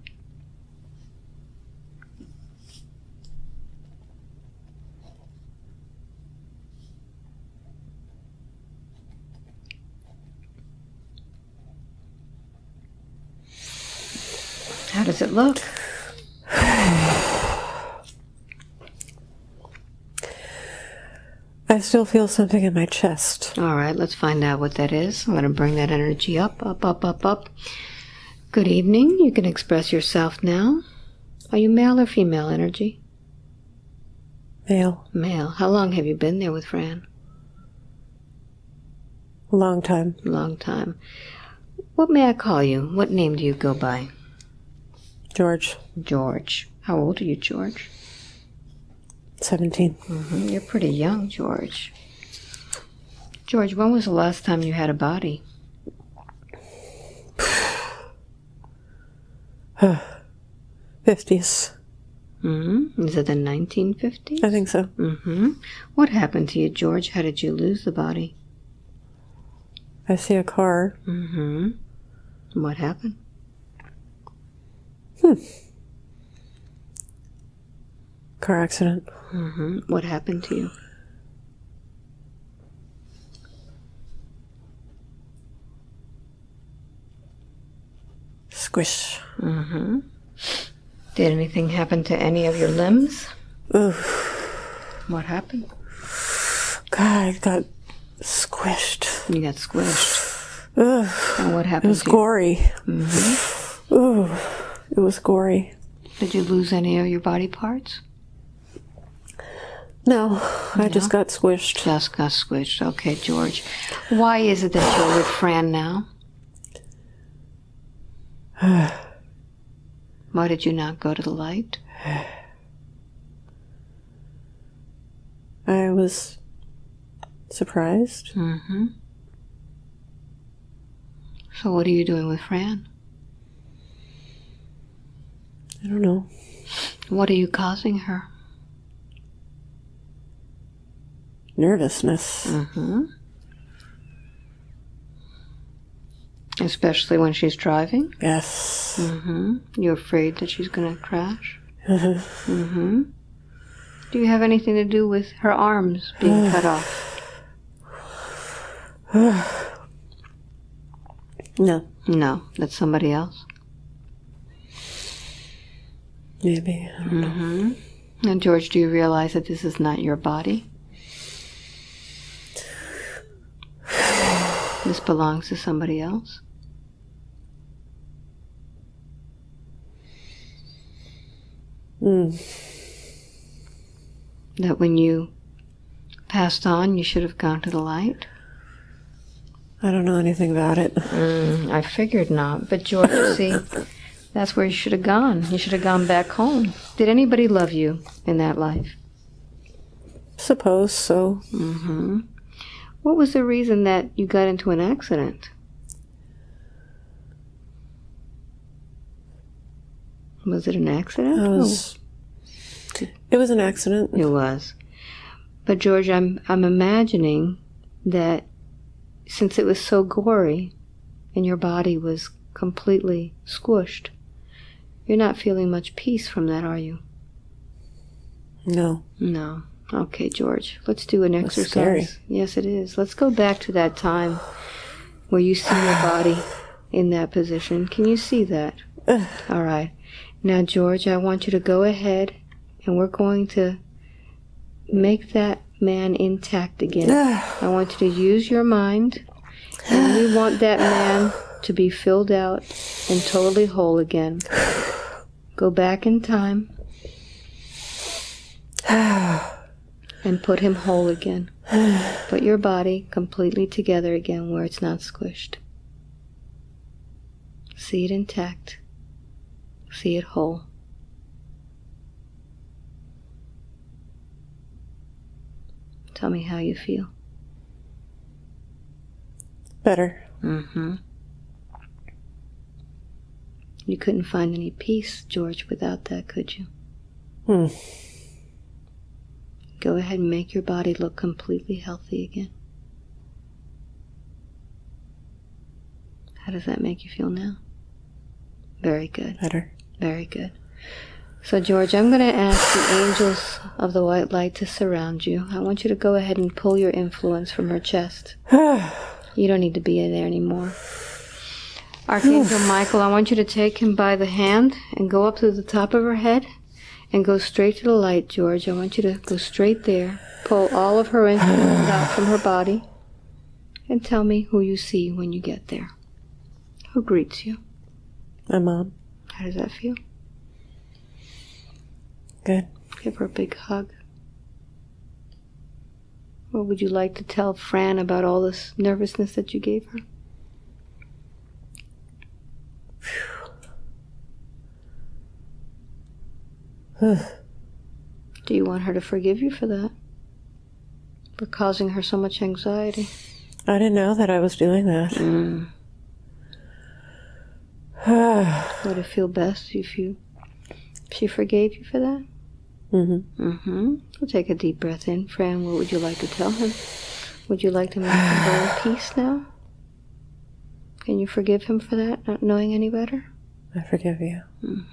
How does it look? I still feel something in my chest. All right, let's find out what that is. I'm going to bring that energy up, up, up, up, up. Good evening. You can express yourself now. Are you male or female energy? Male. Male. How long have you been there with Fran? A long time. Long time. What may I call you? What name do you go by? George. George. How old are you, George? 17. You're pretty young, George. George, when was the last time you had a body? 50s. Is it the 1950s? I think so. What happened to you, George? How did you lose the body? I see a car. What happened? Car accident. What happened to you? Squish. Did anything happen to any of your limbs? Oof. What happened? God, I got squished. You got squished. Ugh. And what happened? It was gory. Ooh, it was gory. Did you lose any of your body parts? No, I just got squished. Just got squished. Okay, George. Why is it that you're with Fran now? Why did you not go to the light? I was surprised. So what are you doing with Fran? I don't know. What are you causing her? Nervousness. Especially when she's driving? Yes. You're afraid that she's going to crash? Do you have anything to do with her arms being cut off? No. No, that's somebody else? Maybe. I don't know. Now, George, do you realize that this is not your body? This belongs to somebody else? That when you passed on, you should have gone to the light? I don't know anything about it. I figured not. But George, see, that's where you should have gone. You should have gone back home. Did anybody love you in that life? Suppose so. What was the reason that you got into an accident? Was it an accident? It was an accident. It was. But George, I'm imagining that since it was so gory and your body was completely squished, you're not feeling much peace from that, are you? No. No. Okay, George, let's do an exercise. Scary. Yes, it is. Let's go back to that time where you see your body in that position. Can you see that? All right. Now, George, I want you to go ahead and we're going to make that man intact again. I want you to use your mind, and we want that man to be filled out and totally whole again. Go back in time. And put him whole again. Put your body completely together again where it's not squished. See it intact. See it whole. Tell me how you feel. Better. Mm-hmm. You couldn't find any peace, George, without that, could you? Go ahead and make your body look completely healthy again. How does that make you feel now? Very good. Better. Very good. So, George, I'm going to ask the angels of the white light to surround you. I want you to go ahead and pull your influence from her chest. You don't need to be there anymore. Archangel Michael, I want you to take him by the hand and go up to the top of her head and go straight to the light, George. I want you to go straight there, pull all of her influence out from her body, and tell me who you see when you get there. Who greets you? My mom. How does that feel? Good. Give her a big hug. What would you like to tell Fran about all this nervousness that you gave her? Do you want her to forgive you for that? For causing her so much anxiety? I didn't know that I was doing that. Would it feel best if she forgave you for that? We'll take a deep breath in. Fran, what would you like to tell him? Would you like to make him go in peace now? Can you forgive him for that, not knowing any better? I forgive you.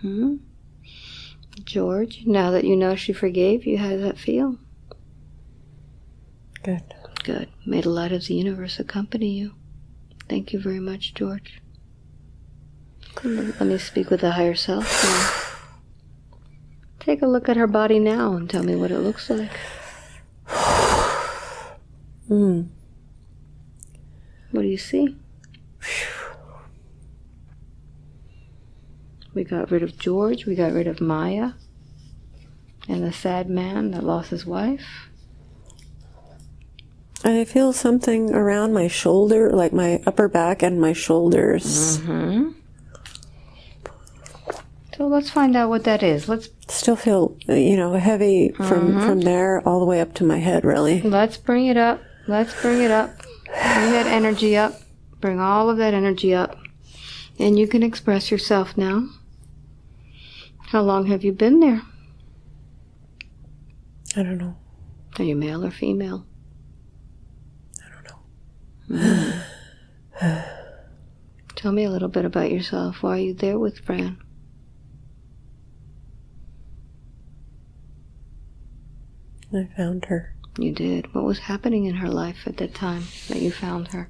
George, now that you know she forgave you, how does that feel? Good. Good. May the light of the universe accompany you. Thank you very much, George. Let me speak with the higher self now. Take a look at her body now and tell me what it looks like. What do you see? We got rid of George, we got rid of Maya, and the sad man that lost his wife. I feel something around my shoulder, like my upper back and my shoulders. So let's find out what that is. Let's still feel, heavy from there all the way up to my head, really. Let's bring it up. Let's bring it up. Bring that energy up. Bring all of that energy up. And you can express yourself now. How long have you been there? I don't know. Are you male or female? I don't know. Tell me a little bit about yourself. Why are you there with Fran? I found her. You did. What was happening in her life at that time that you found her?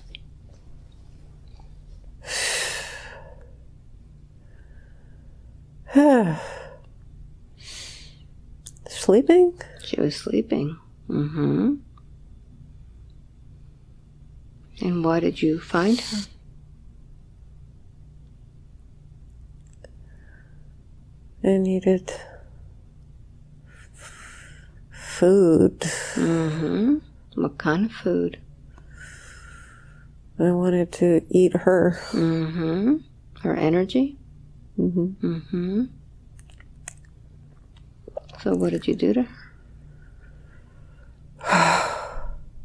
Sleeping? She was sleeping. And why did you find her? I needed food. What kind of food? I wanted to eat her. Her energy? So what did you do to her?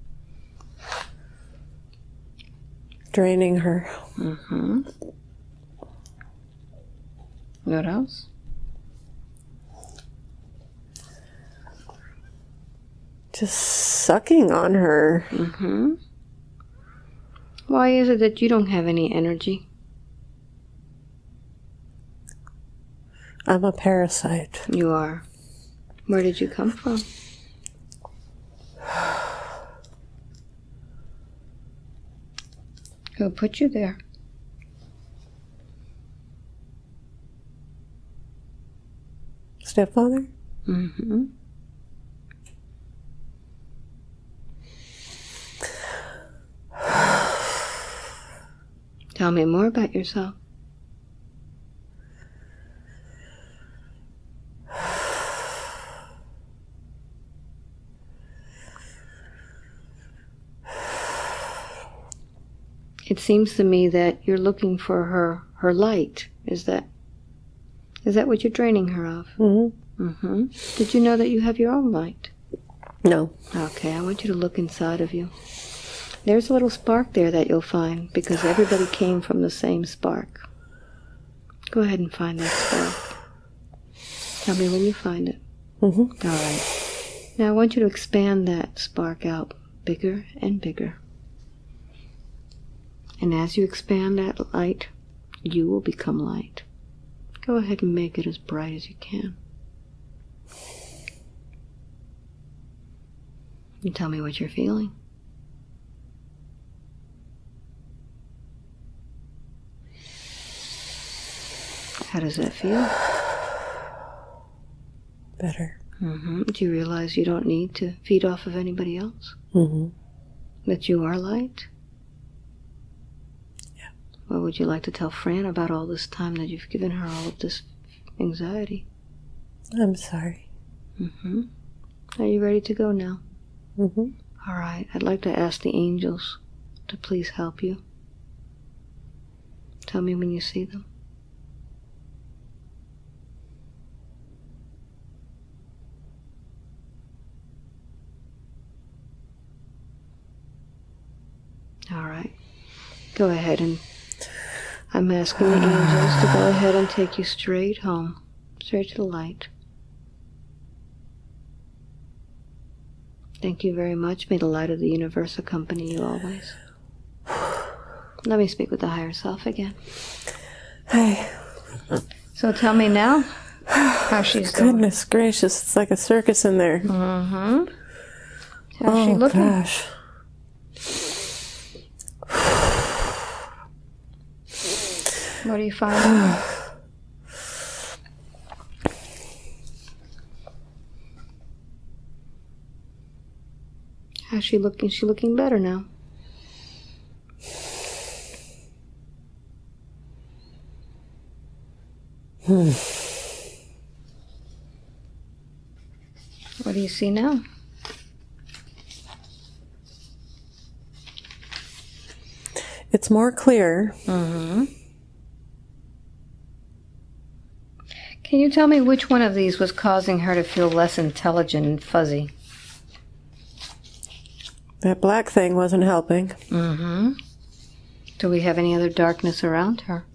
Draining her. What else? Just sucking on her. Why is it that you don't have any energy? I'm a parasite. You are. Where did you come from? Who put you there? Stepfather? Tell me more about yourself. It seems to me that you're looking for her light. Is that what you're draining her of? Mm-hmm. Mm-hmm. Did you know that you have your own light? No. Okay, I want you to look inside of you. There's a little spark there that you'll find, because everybody came from the same spark. Go ahead and find that spark. Tell me when you find it. Mm-hmm. All right. Now I want you to expand that spark out bigger and bigger. And as you expand that light, you will become light. Go ahead and make it as bright as you can. And tell me what you're feeling. How does that feel? Better. Mm-hmm. Do you realize you don't need to feed off of anybody else? Mm-hmm. That you are light? Yeah. What would you like to tell Fran about all this time that you've given her all of this anxiety? I'm sorry. Mm-hmm. Are you ready to go now? Mm-hmm. All right. I'd like to ask the angels to please help you. Tell me when you see them. All right. Go ahead, and I'm asking the angels to go ahead and take you straight home, straight to the light. Thank you very much. May the light of the universe accompany you always. Let me speak with the higher self again. Hey. So tell me now how she's doing. Goodness gracious, it's like a circus in there. Mm-hmm. How's she looking? Gosh. What do you find? How's she looking? She's looking better now. What do you see now? It's more clear. Mm-hmm. Can you tell me which one of these was causing her to feel less intelligent and fuzzy? That black thing wasn't helping. Mm-hmm. Do we have any other darkness around her?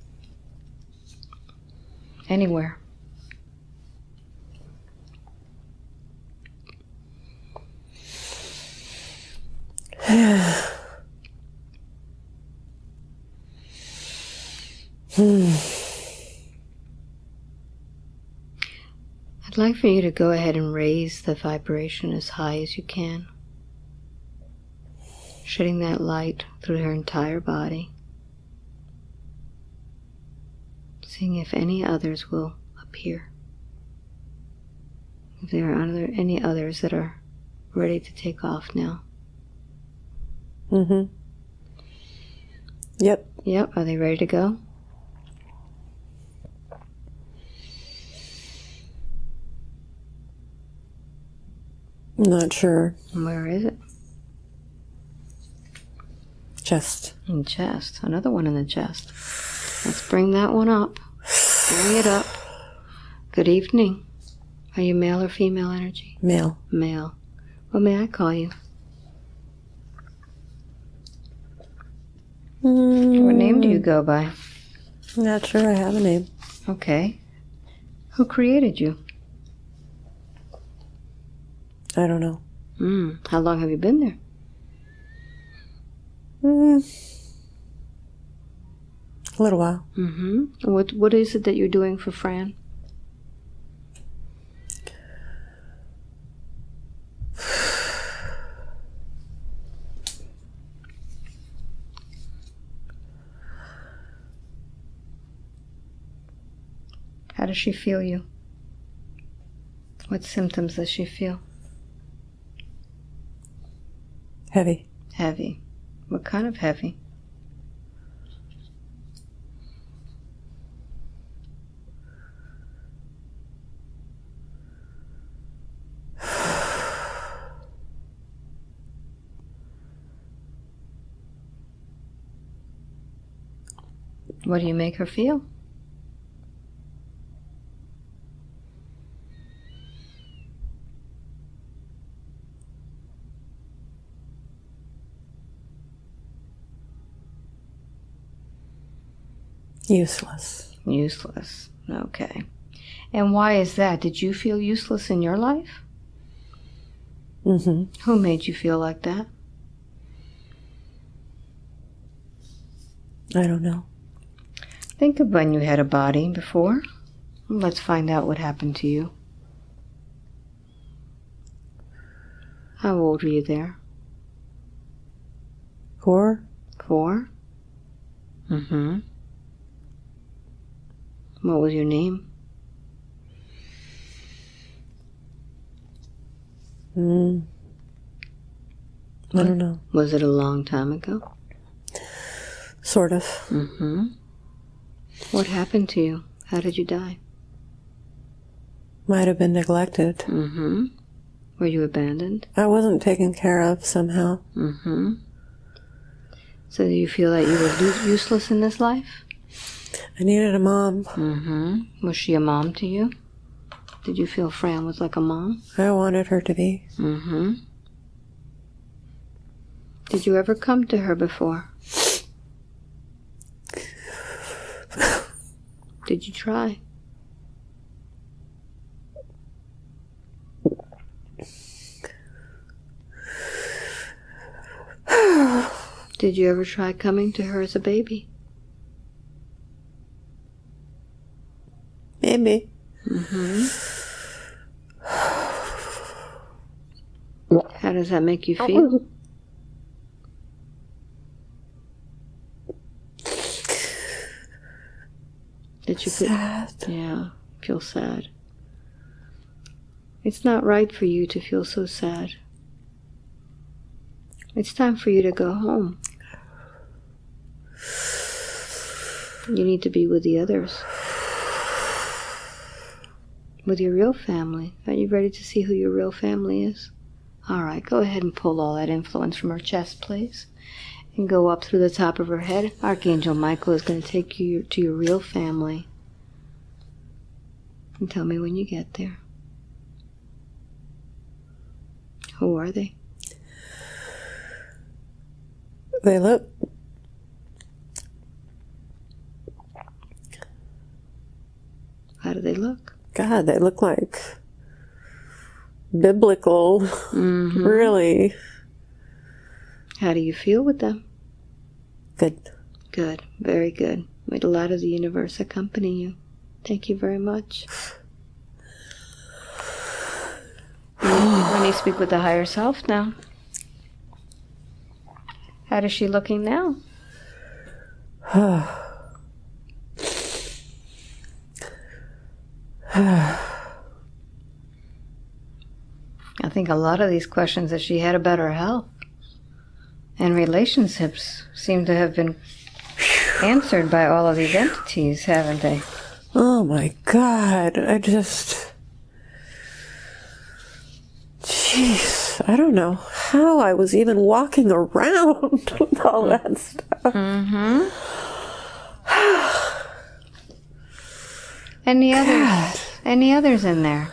Anywhere? I'd like for you to go ahead and raise the vibration as high as you can, shedding that light through her entire body, seeing if any others will appear. If there are any others that are ready to take off now. Mm-hmm. Yep. Yep, are they ready to go? Not sure. Where is it? Chest. In chest. Another one in the chest. Let's bring that one up. Bring it up. Good evening. Are you male or female energy? Male. Male. What may I call you? What name do you go by? Not sure I have a name. Okay. Who created you? I don't know. How long have you been there? A little while. Mm-hmm. What is it that you're doing for Fran? How does she feel you? What symptoms does she feel? Heavy. Heavy. What kind of heavy? What do you make her feel? Useless. Useless. Okay. And why is that? Did you feel useless in your life? Mm-hmm. Who made you feel like that? I don't know. Think of when you had a body before. Let's find out what happened to you. How old were you there? 4. 4? Mm-hmm. What was your name? I don't know. Was it a long time ago? Sort of. Mm-hmm. What happened to you? How did you die? Might have been neglected. Mm-hmm. Were you abandoned? I wasn't taken care of somehow. Mm-hmm. So do you feel that you were useless in this life? I needed a mom. Mm-hmm. Was she a mom to you? Did you feel Fran was like a mom? I wanted her to be. Mm-hmm. Did you ever come to her before? Did you try? Did you ever try coming to her as a baby? Maybe. Mm-hmm. How does that make you feel? Did you feel sad? Yeah, feel sad. It's not right for you to feel so sad. It's time for you to go home. You need to be with the others. With your real family. Are you ready to see who your real family is? All right, go ahead and pull all that influence from her chest, please. And go up through the top of her head. Archangel Michael is going to take you to your real family. And tell me when you get there. Who are they? They look... How do they look? God, they look like biblical. Mm-hmm. Really. How do you feel with them? Good. Good. Very good. May the light of the universe accompany you. Thank you very much. When you speak with the higher self now. How is she looking now? I think a lot of these questions that she had about her health and relationships seem to have been answered by all of these entities, haven't they? Oh my God, Jeez, I don't know how I was even walking around with all that stuff. Mm-hmm. Any others? Any others in there?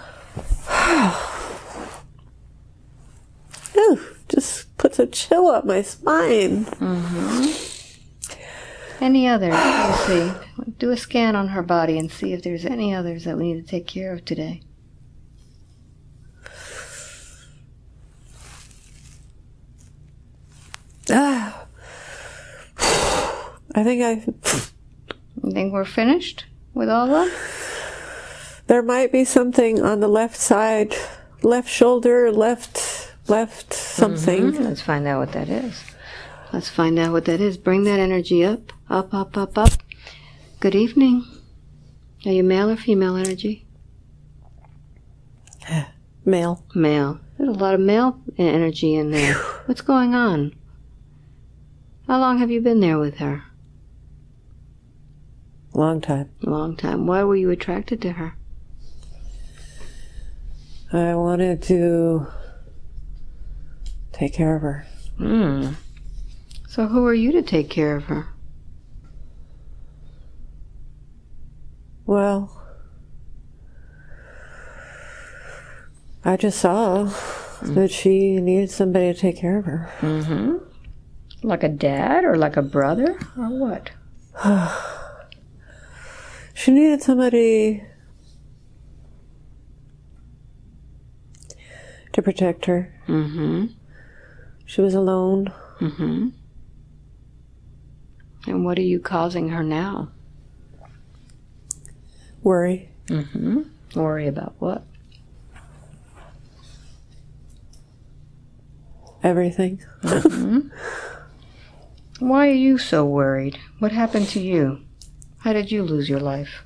Ooh, just puts a chill up my spine. Mm-hmm. Any others? Let's see. Do a scan on her body and see if there's any others that we need to take care of today. You think we're finished with all of them? There might be something on the left side, left shoulder, left something. Mm-hmm. Let's find out what that is. Let's find out what that is. Bring that energy up, up, up, up, up. Good evening. Are you male or female energy? Male. Male. There's a lot of male energy in there. What's going on? How long have you been there with her? Long time. Long time. Why were you attracted to her? I wanted to take care of her. So who are you to take care of her? Well, I just saw that she needed somebody to take care of her. Mm-hmm. Like a dad or like a brother or what? She needed somebody to protect her. Mm-hmm. She was alone. Mm-hmm. And what are you causing her now? Worry. Mm-hmm. Worry about what? Everything. Mm-hmm. Why are you so worried? What happened to you? How did you lose your life?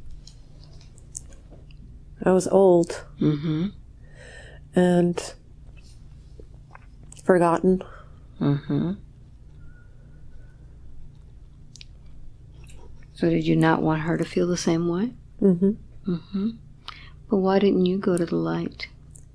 I was old. Mm-hmm. And forgotten. Mm-hmm. So did you not want her to feel the same way? Mm-hmm. Mm-hmm. But why didn't you go to the light?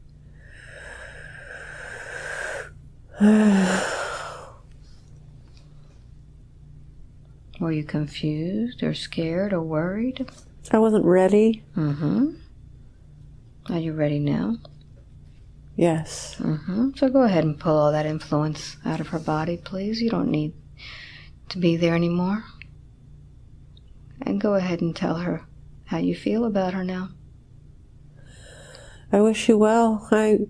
Were you confused or scared or worried? I wasn't ready. Mm-hmm. Are you ready now? Yes. Mm-hmm. So go ahead and pull all that influence out of her body, please. You don't need to be there anymore. And go ahead and tell her how you feel about her now. I wish you well. I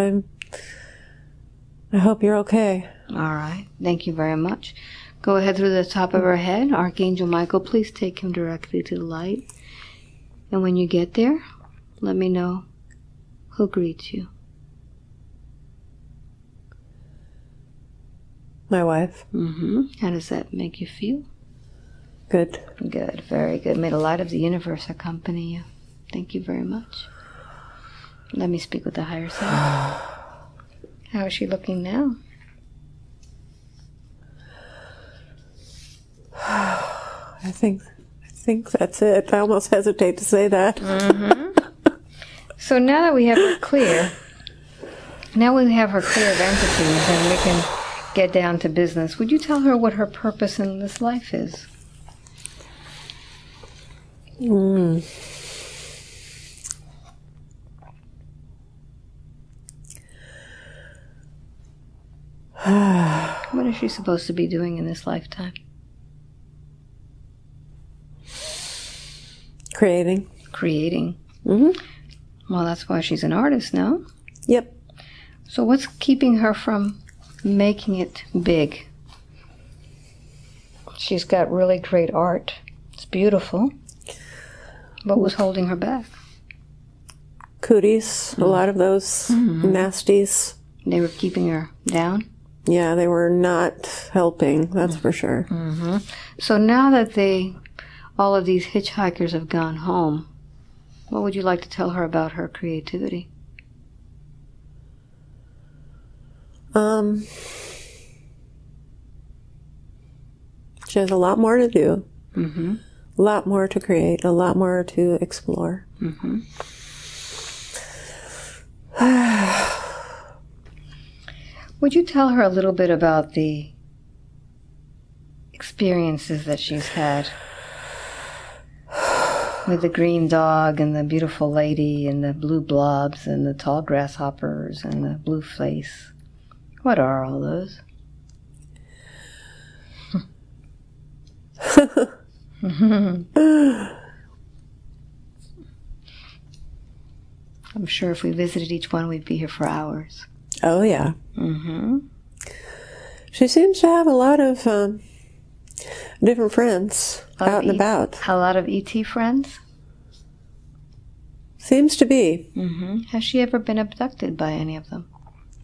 hope you're okay. All right. Thank you very much. Go ahead through the top of her head. Archangel Michael, please take him directly to the light. And when you get there, let me know who greets you. My wife. Mm-hmm. How does that make you feel? Good. Good. Very good. May the light of the universe accompany you. Thank you very much. Let me speak with the higher self. How is she looking now? I think that's it. I almost hesitate to say that. Mm-hmm. So now that we have her clear, of entities and we can get down to business, would you tell her what her purpose in this life is? What is she supposed to be doing in this lifetime? Creating. Creating. Mm-hmm. Well, that's why she's an artist now. Yep. So what's keeping her from making it big? She's got really great art. It's beautiful. What was holding her back? Cooties. A lot of those nasties. They were keeping her down? Yeah, they were not helping, that's for sure. Mm-hmm. So now that all of these hitchhikers have gone home, what would you like to tell her about her creativity? She has a lot more to do. Mm-hmm. A lot more to create. A lot more to explore. Mm-hmm. Would you tell her a little bit about the experiences that she's had with the green dog and the beautiful lady and the blue blobs and the tall grasshoppers and the blue face? What are all those? I'm sure if we visited each one, we'd be here for hours. Oh, yeah. Mm-hmm. She seems to have a lot of different friends out and about. A lot of ET friends? Seems to be. Mm-hmm. Has she ever been abducted by any of them?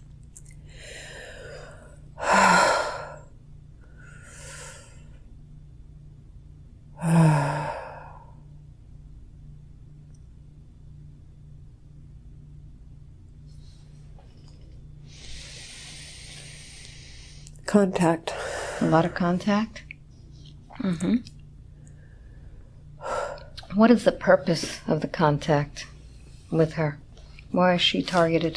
Contact. A lot of contact? Mm-hmm. What is the purpose of the contact with her? Why is she targeted?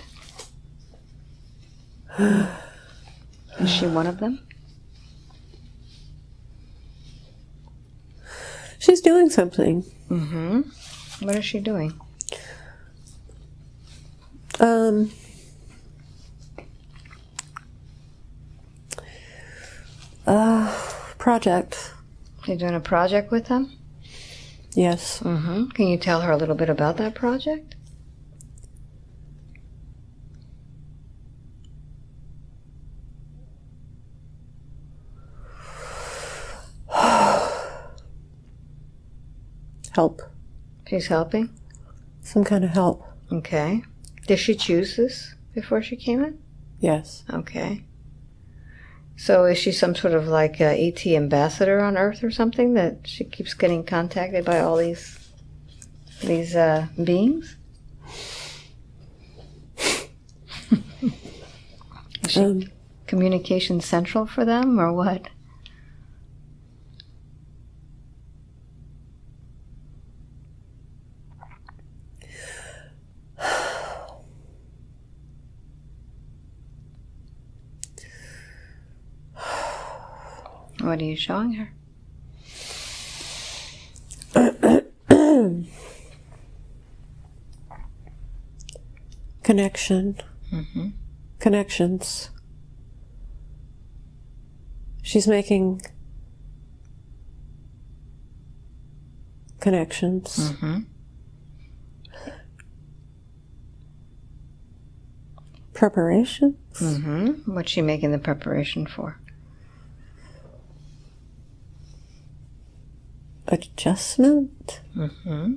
Is she one of them? She's doing something. Mm-hmm. What is she doing? Project. You're doing a project with them? Yes. Mm-hmm. Can you tell her a little bit about that project? Help. She's helping? Some kind of help. Okay. Did she choose this before she came in? Yes. Okay. So is she some sort of like a ET ambassador on Earth or something, that she keeps getting contacted by all these beings? Is she communication central for them, or what? What are you showing her? Connection. Mm-hmm. Connections. She's making connections. Mm-hmm. Preparations. Mm-hmm. What's she making the preparation for? Adjustment. Mm-hmm.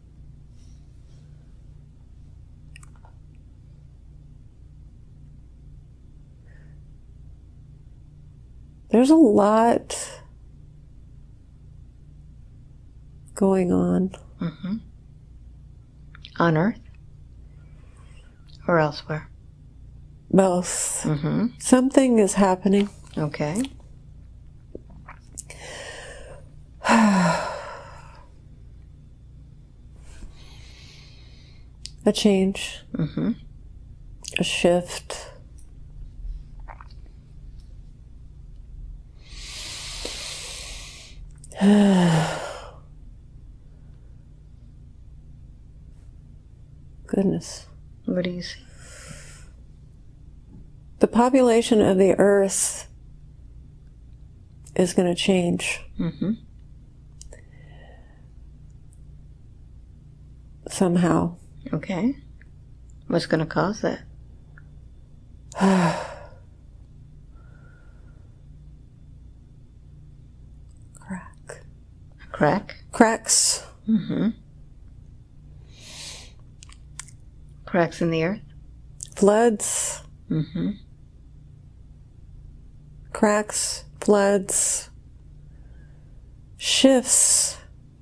There's a lot going on. Mm-hmm. On Earth? Or elsewhere? Both. Mm-hmm. Something is happening. Okay. A change. Mm-hmm. A shift. Goodness. What do you see? The population of the Earth is going to change. Mm-hmm. Somehow. Okay. What's going to cause that? Crack. Crack? Cracks. Mm-hmm. Cracks in the earth? Floods. Mm-hmm. Cracks. Floods. Shifts.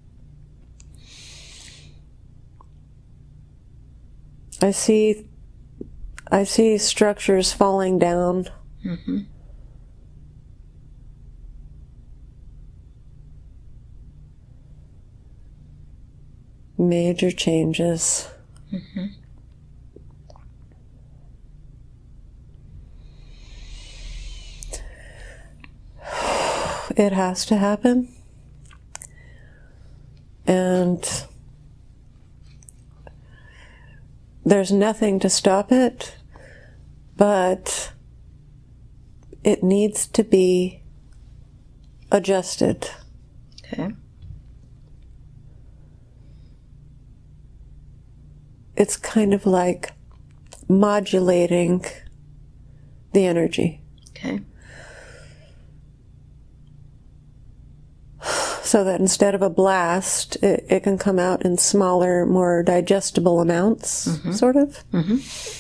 I see structures falling down. Mm-hmm. Major changes. Mm-hmm. It has to happen. And there's nothing to stop it, but it needs to be adjusted. Okay. It's kind of like modulating the energy. Okay. So that instead of a blast, it can come out in smaller, more digestible amounts, sort of. Mm-hmm.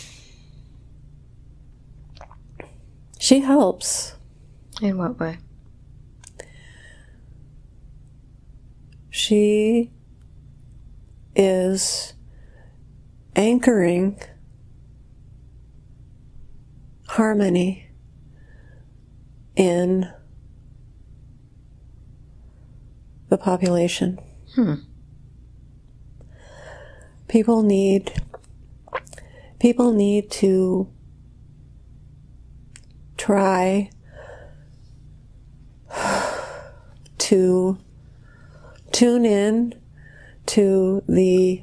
She helps. In what way? She is anchoring harmony in the population. People need to try to tune in to the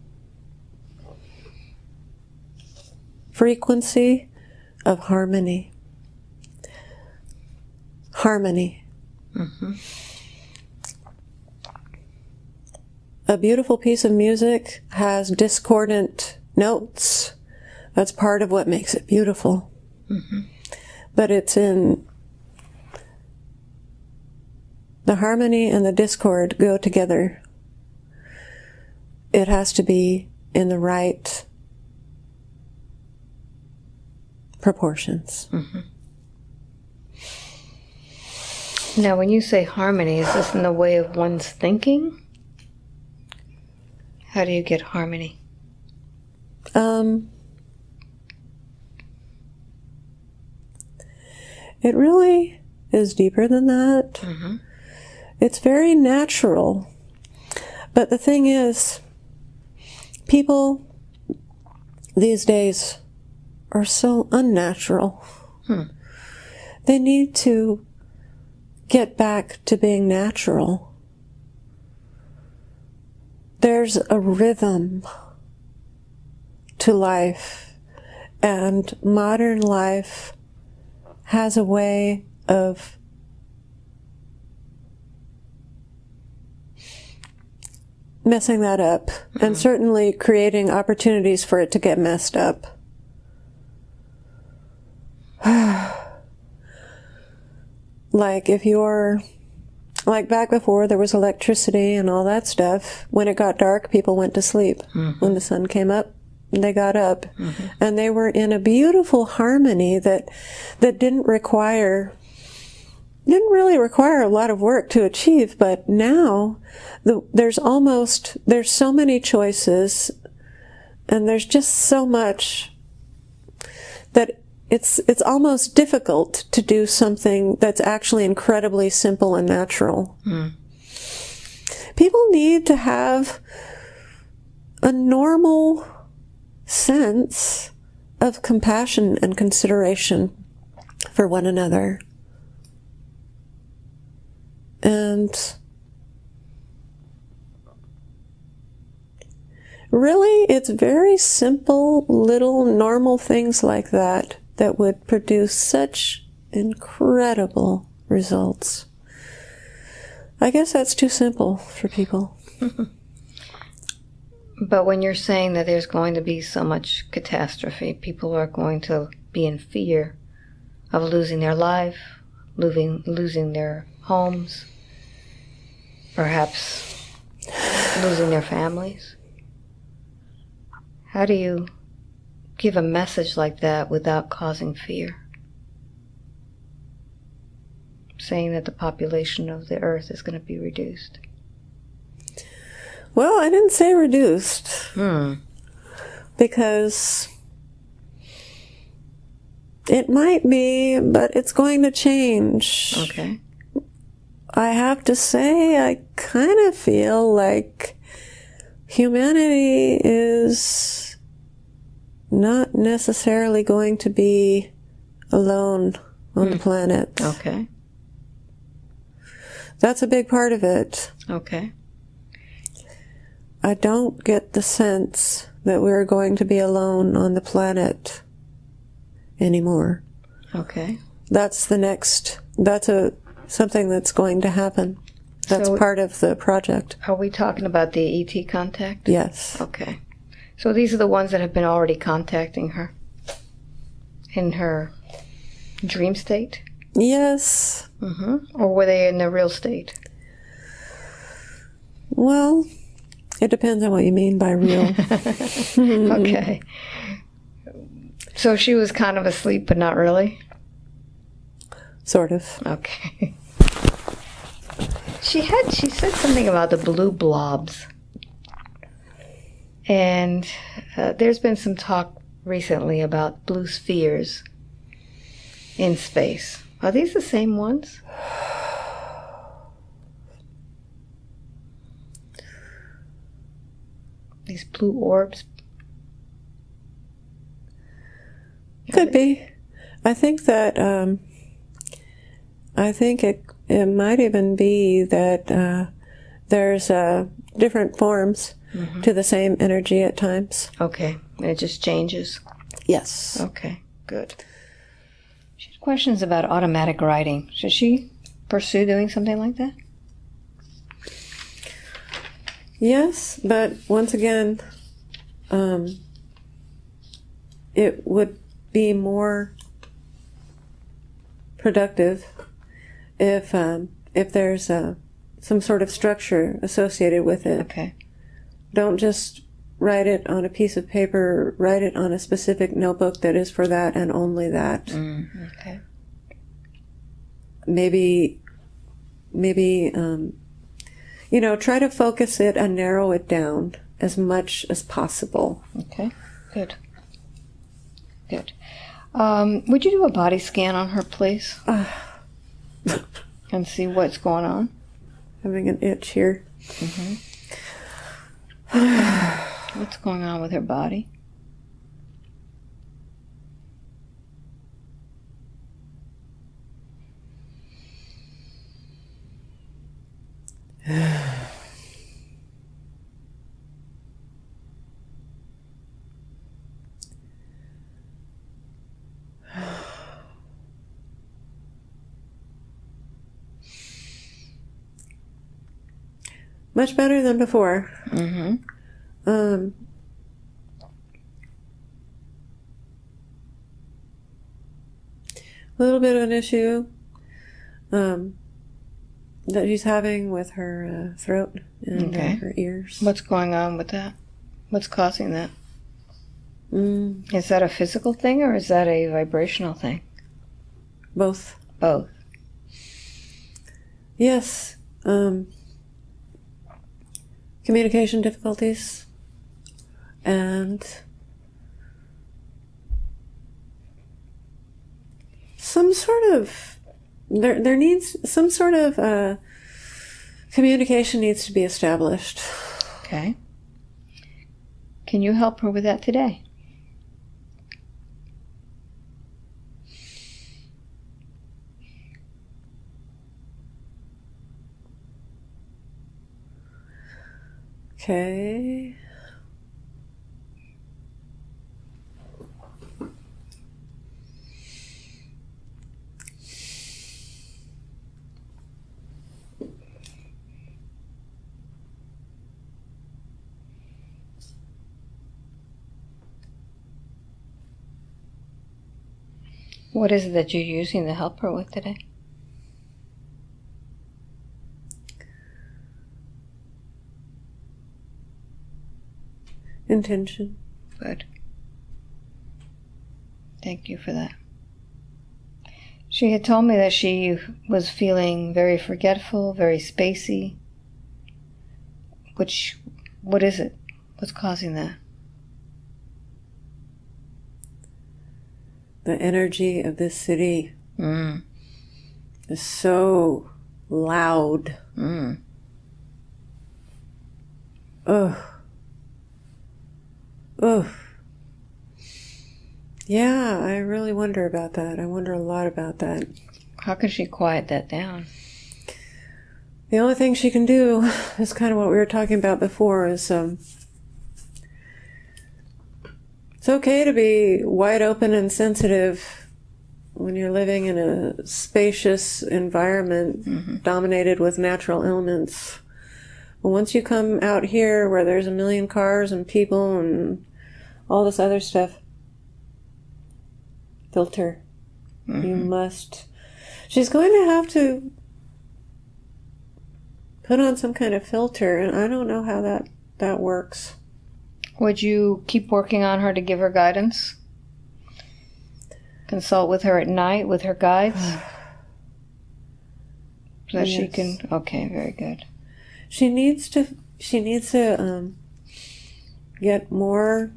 frequency of harmony. Harmony. Mm-hmm. A beautiful piece of music has discordant notes. That's part of what makes it beautiful. Mm-hmm. But it's in the harmony and the discord go together. It has to be in the right proportions. Mm-hmm. Now, when you say harmony, is this in the way of one's thinking? How do you get harmony? It really is deeper than that. Mm-hmm. It's very natural. But the thing is, people these days are so unnatural. They need to get back to being natural. There's a rhythm to life, and modern life has a way of messing that up, and certainly creating opportunities for it to get messed up. Like if you're, like back before there was electricity and all that stuff, when it got dark, people went to sleep. When the sun came up, they got up. And they were in a beautiful harmony that didn't really require a lot of work to achieve. But now there's so many choices, and there's just so much that it's almost difficult to do something that's actually incredibly simple and natural. People need to have a normal sense of compassion and consideration for one another. And really, it's very simple, little, normal things like that would produce such incredible results. I guess that's too simple for people. But when you're saying that there's going to be so much catastrophe, people are going to be in fear of losing their life, losing their homes, perhaps losing their families. How do you give a message like that without causing fear? Saying that the population of the earth is going to be reduced. Well, I didn't say reduced. Because it might be, but it's going to change. Okay. I have to say, I kind of feel like humanity is not necessarily going to be alone on the planet. Okay. That's a big part of it. Okay. I don't get the sense that we're going to be alone on the planet anymore. Okay. That's something that's going to happen. That's part of the project. Are we talking about the ET contact? Yes. Okay. So these are the ones that have been already contacting her in her dream state? Yes. Or were they in the real state? Well, it depends on what you mean by real. Okay. So she was kind of asleep, but not really? Sort of. Okay. She said something about the blue blobs. And there's been some talk recently about blue spheres in space. Are these the same ones? These blue orbs? Could be. I think that, it might even be that there's different forms to the same energy at times. Okay. And it just changes? Yes. Okay, good. She has questions about automatic writing. Should she pursue doing something like that? Yes, but once again, it would be more productive if there's some sort of structure associated with it. Okay. Don't just write it on a piece of paper. Write it on a specific notebook that is for that and only that. Okay. Maybe, try to focus it and narrow it down as much as possible. Okay, good. Good. Would you do a body scan on her, please? And see what's going on? Having an itch here. What's going on with her body? Much better than before. A little bit of an issue that she's having with her throat and her ears. What's going on with that? What's causing that? Is that a physical thing or is that a vibrational thing? Both. Both. Yes. Communication difficulties and some sort of there needs some sort of communication needs to be established. Okay. Can you help her with that today? Okay. What is it that you're using to help her with today? Intention. Good. Thank you for that. She had told me that she was feeling very forgetful, very spacey. What is it? What's causing that? The energy of this city is so loud. Ugh. Ugh. Yeah, I really wonder about that. I wonder a lot about that. How can she quiet that down? The only thing she can do is kind of what we were talking about before is it's okay to be wide open and sensitive when you're living in a spacious environment dominated with natural elements. But once you come out here where there's a million cars and people and all this other stuff, filter. You must. She's going to have to put on some kind of filter, and I don't know how that works. Would you keep working on her to give her guidance? Consult with her at night with her guides? So that she can... Okay, very good. She needs to get more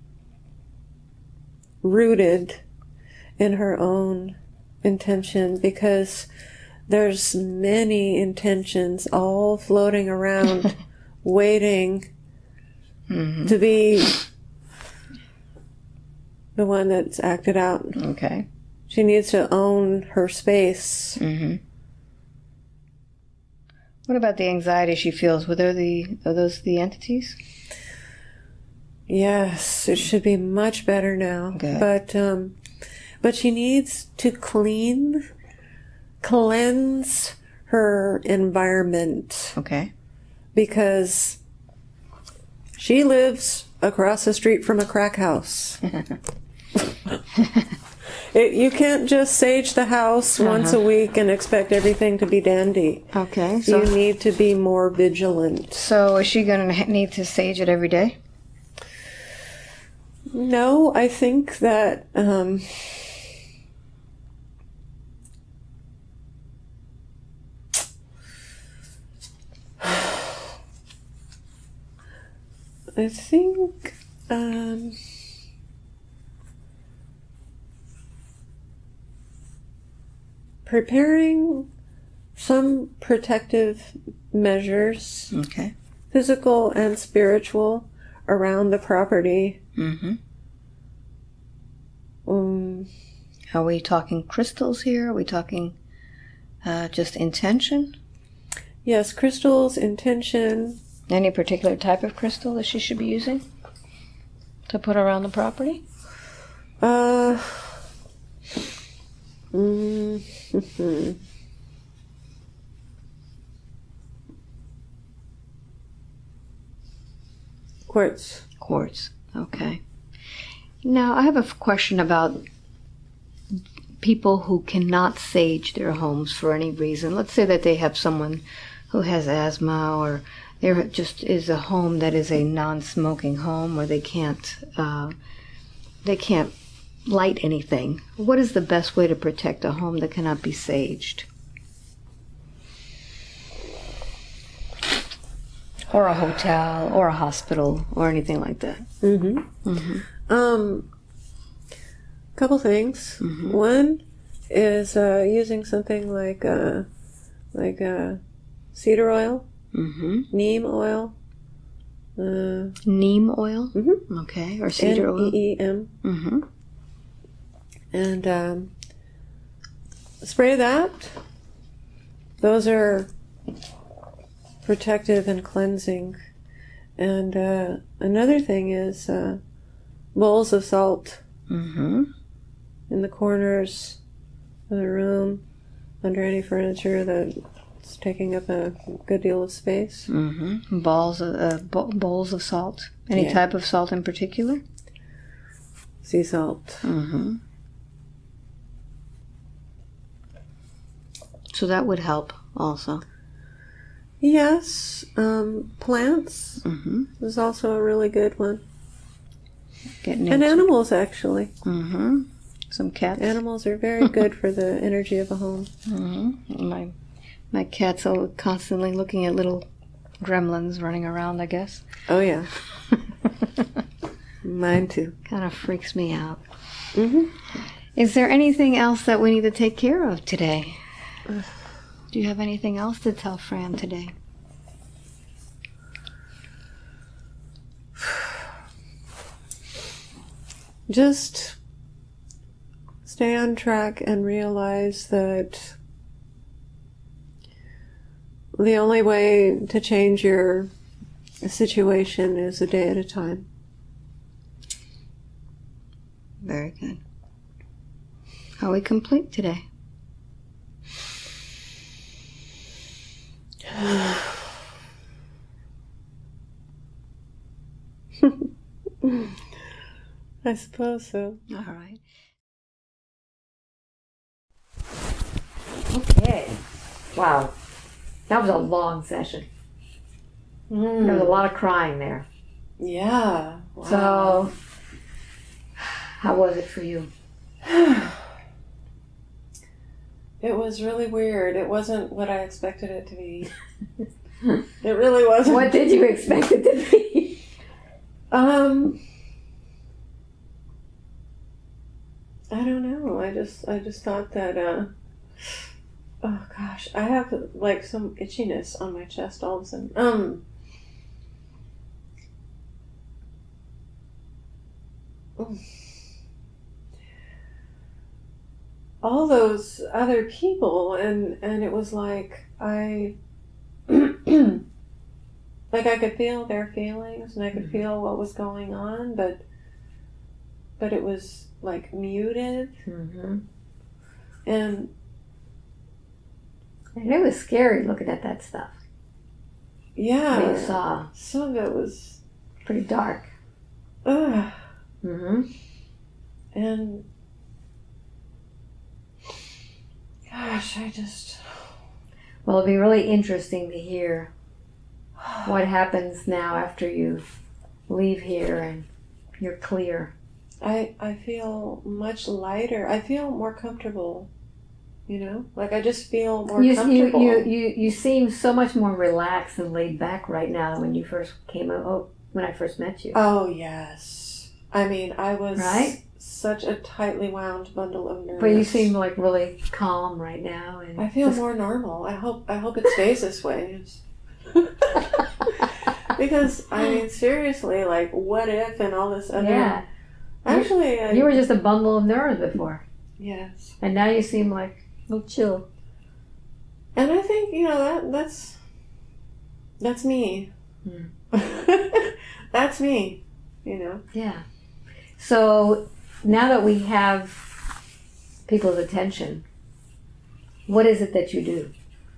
rooted in her own intention, because there's many intentions all floating around waiting to be the one that's acted out. Okay. She needs to own her space. What What about the anxiety she feels? Are those the entities? Yes, it should be much better now. Good. But she needs to cleanse her environment. Okay. Because she lives across the street from a crack house. You can't just sage the house once a week and expect everything to be dandy. Okay. So you need to be more vigilant. So is she going to need to sage it every day? No, I think that I think preparing some protective measures, okay, physical and spiritual, around the property. Mm-hmm. Are we talking crystals here? Are we talking just intention? Yes, crystals, intention. Any particular type of crystal that she should be using to put around the property? Quartz. Quartz, okay. Now, I have a question about people who cannot sage their homes for any reason. Let's say that they have someone who has asthma, or there just is a home that is a non-smoking home where they can't light anything. What is the best way to protect a home that cannot be saged? Or a hotel, or a hospital, or anything like that. Couple things. One is using something like cedar oil, neem oil. Neem oil? Okay, or cedar oil? NEEM. And spray that. Those are protective and cleansing. And another thing is bowls of salt in the corners of the room, under any furniture that's taking up a good deal of space. Bowls of salt. Any type of salt in particular? Sea salt. So that would help also. Yes, plants is also a really good one. And animals, actually. Some cats. Animals are very good for the energy of a home. My cat's are constantly looking at little gremlins running around, I guess. Oh, yeah. Mine, too. Kind of freaks me out. Is there anything else that we need to take care of today? Do you have anything else to tell Fran today? Just stay on track and realize that the only way to change your situation is a day at a time. Very good. Are we complete today? I suppose so. All right. Okay. Wow. That was a long session. There was a lot of crying there. Yeah. Wow. So, how was it for you? It was really weird. It wasn't what I expected it to be. It really wasn't. What did you expect it to be? I don't know. I just thought that oh gosh, I have like some itchiness on my chest all of a sudden. All those other people, and it was like I Like I could feel their feelings and I could feel what was going on, but it was like muted. And it was scary looking at that stuff. Yeah. What you saw. Some of it was pretty dark. Ugh. And gosh, well, it'll be really interesting to hear what happens now after you leave here and you're clear. I feel much lighter. I feel more comfortable. You know, like I just feel more comfortable. You seem so much more relaxed and laid back right now than when you first came out. Oh, when I first met you. Oh yes, I mean I was such a tightly wound bundle of nerves. But you seem like really calm right now, and I feel more normal. I hope it stays this way. Because I mean seriously, like what if and all this other. Yeah. Actually, you were just a bundle of nerves before. Yes. And now you seem like a little chill. And I think, you know, that's me. That's me, you know. Yeah. So now that we have people's attention, what is it that you do?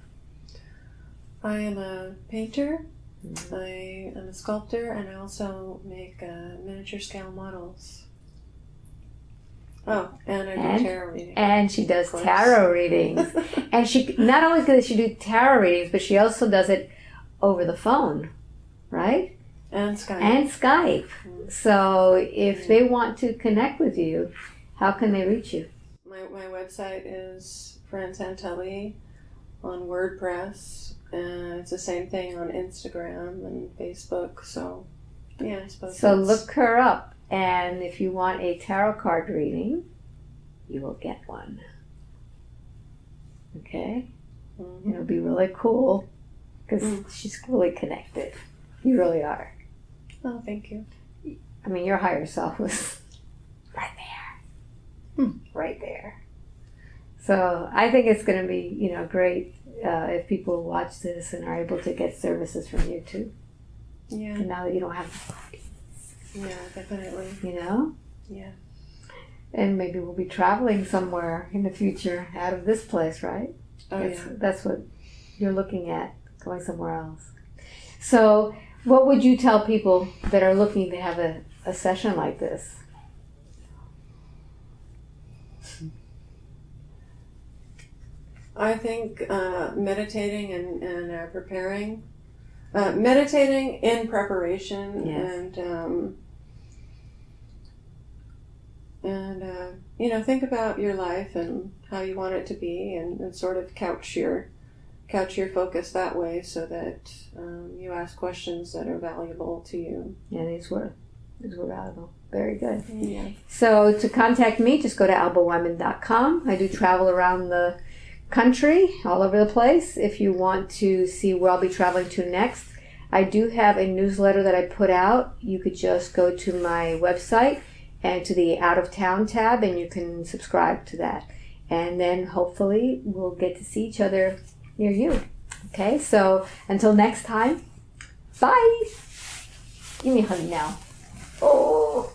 I am a painter, I am a sculptor, and I also make miniature scale models. Oh, and I do tarot readings. And she does tarot readings. And she not only does she do tarot readings, but she also does it over the phone, right? And Skype. So if they want to connect with you, how can they reach you? My website is Fran Santelli on WordPress, and it's the same thing on Instagram and Facebook. So, yeah, I suppose. So look her up. And if you want a tarot card reading, you will get one. Okay? It'll be really cool because she's really connected. You really are. Oh, thank you. I mean, your higher self was right there. Right there. So I think it's going to be, you know, great if people watch this and are able to get services from you too. Yeah. And now that you don't have... Yeah, definitely. You know? Yeah. And maybe we'll be traveling somewhere in the future out of this place, right? That's what you're looking at, going somewhere else. So what would you tell people that are looking to have a session like this? I think meditating and preparing. Meditating in preparation and you know, think about your life and how you want it to be, and sort of couch your focus that way, so that you ask questions that are valuable to you. Yeah, these were valuable. Very good. Yeah. So to contact me, just go to albaweinman.com. I do travel around the country, all over the place. If you want to see where I'll be traveling to next, I do have a newsletter that I put out. You could just go to my website and to the Out of Town tab, and you can subscribe to that. And then hopefully we'll get to see each other near you. Okay, so until next time, bye. Give me a hug now. Oh.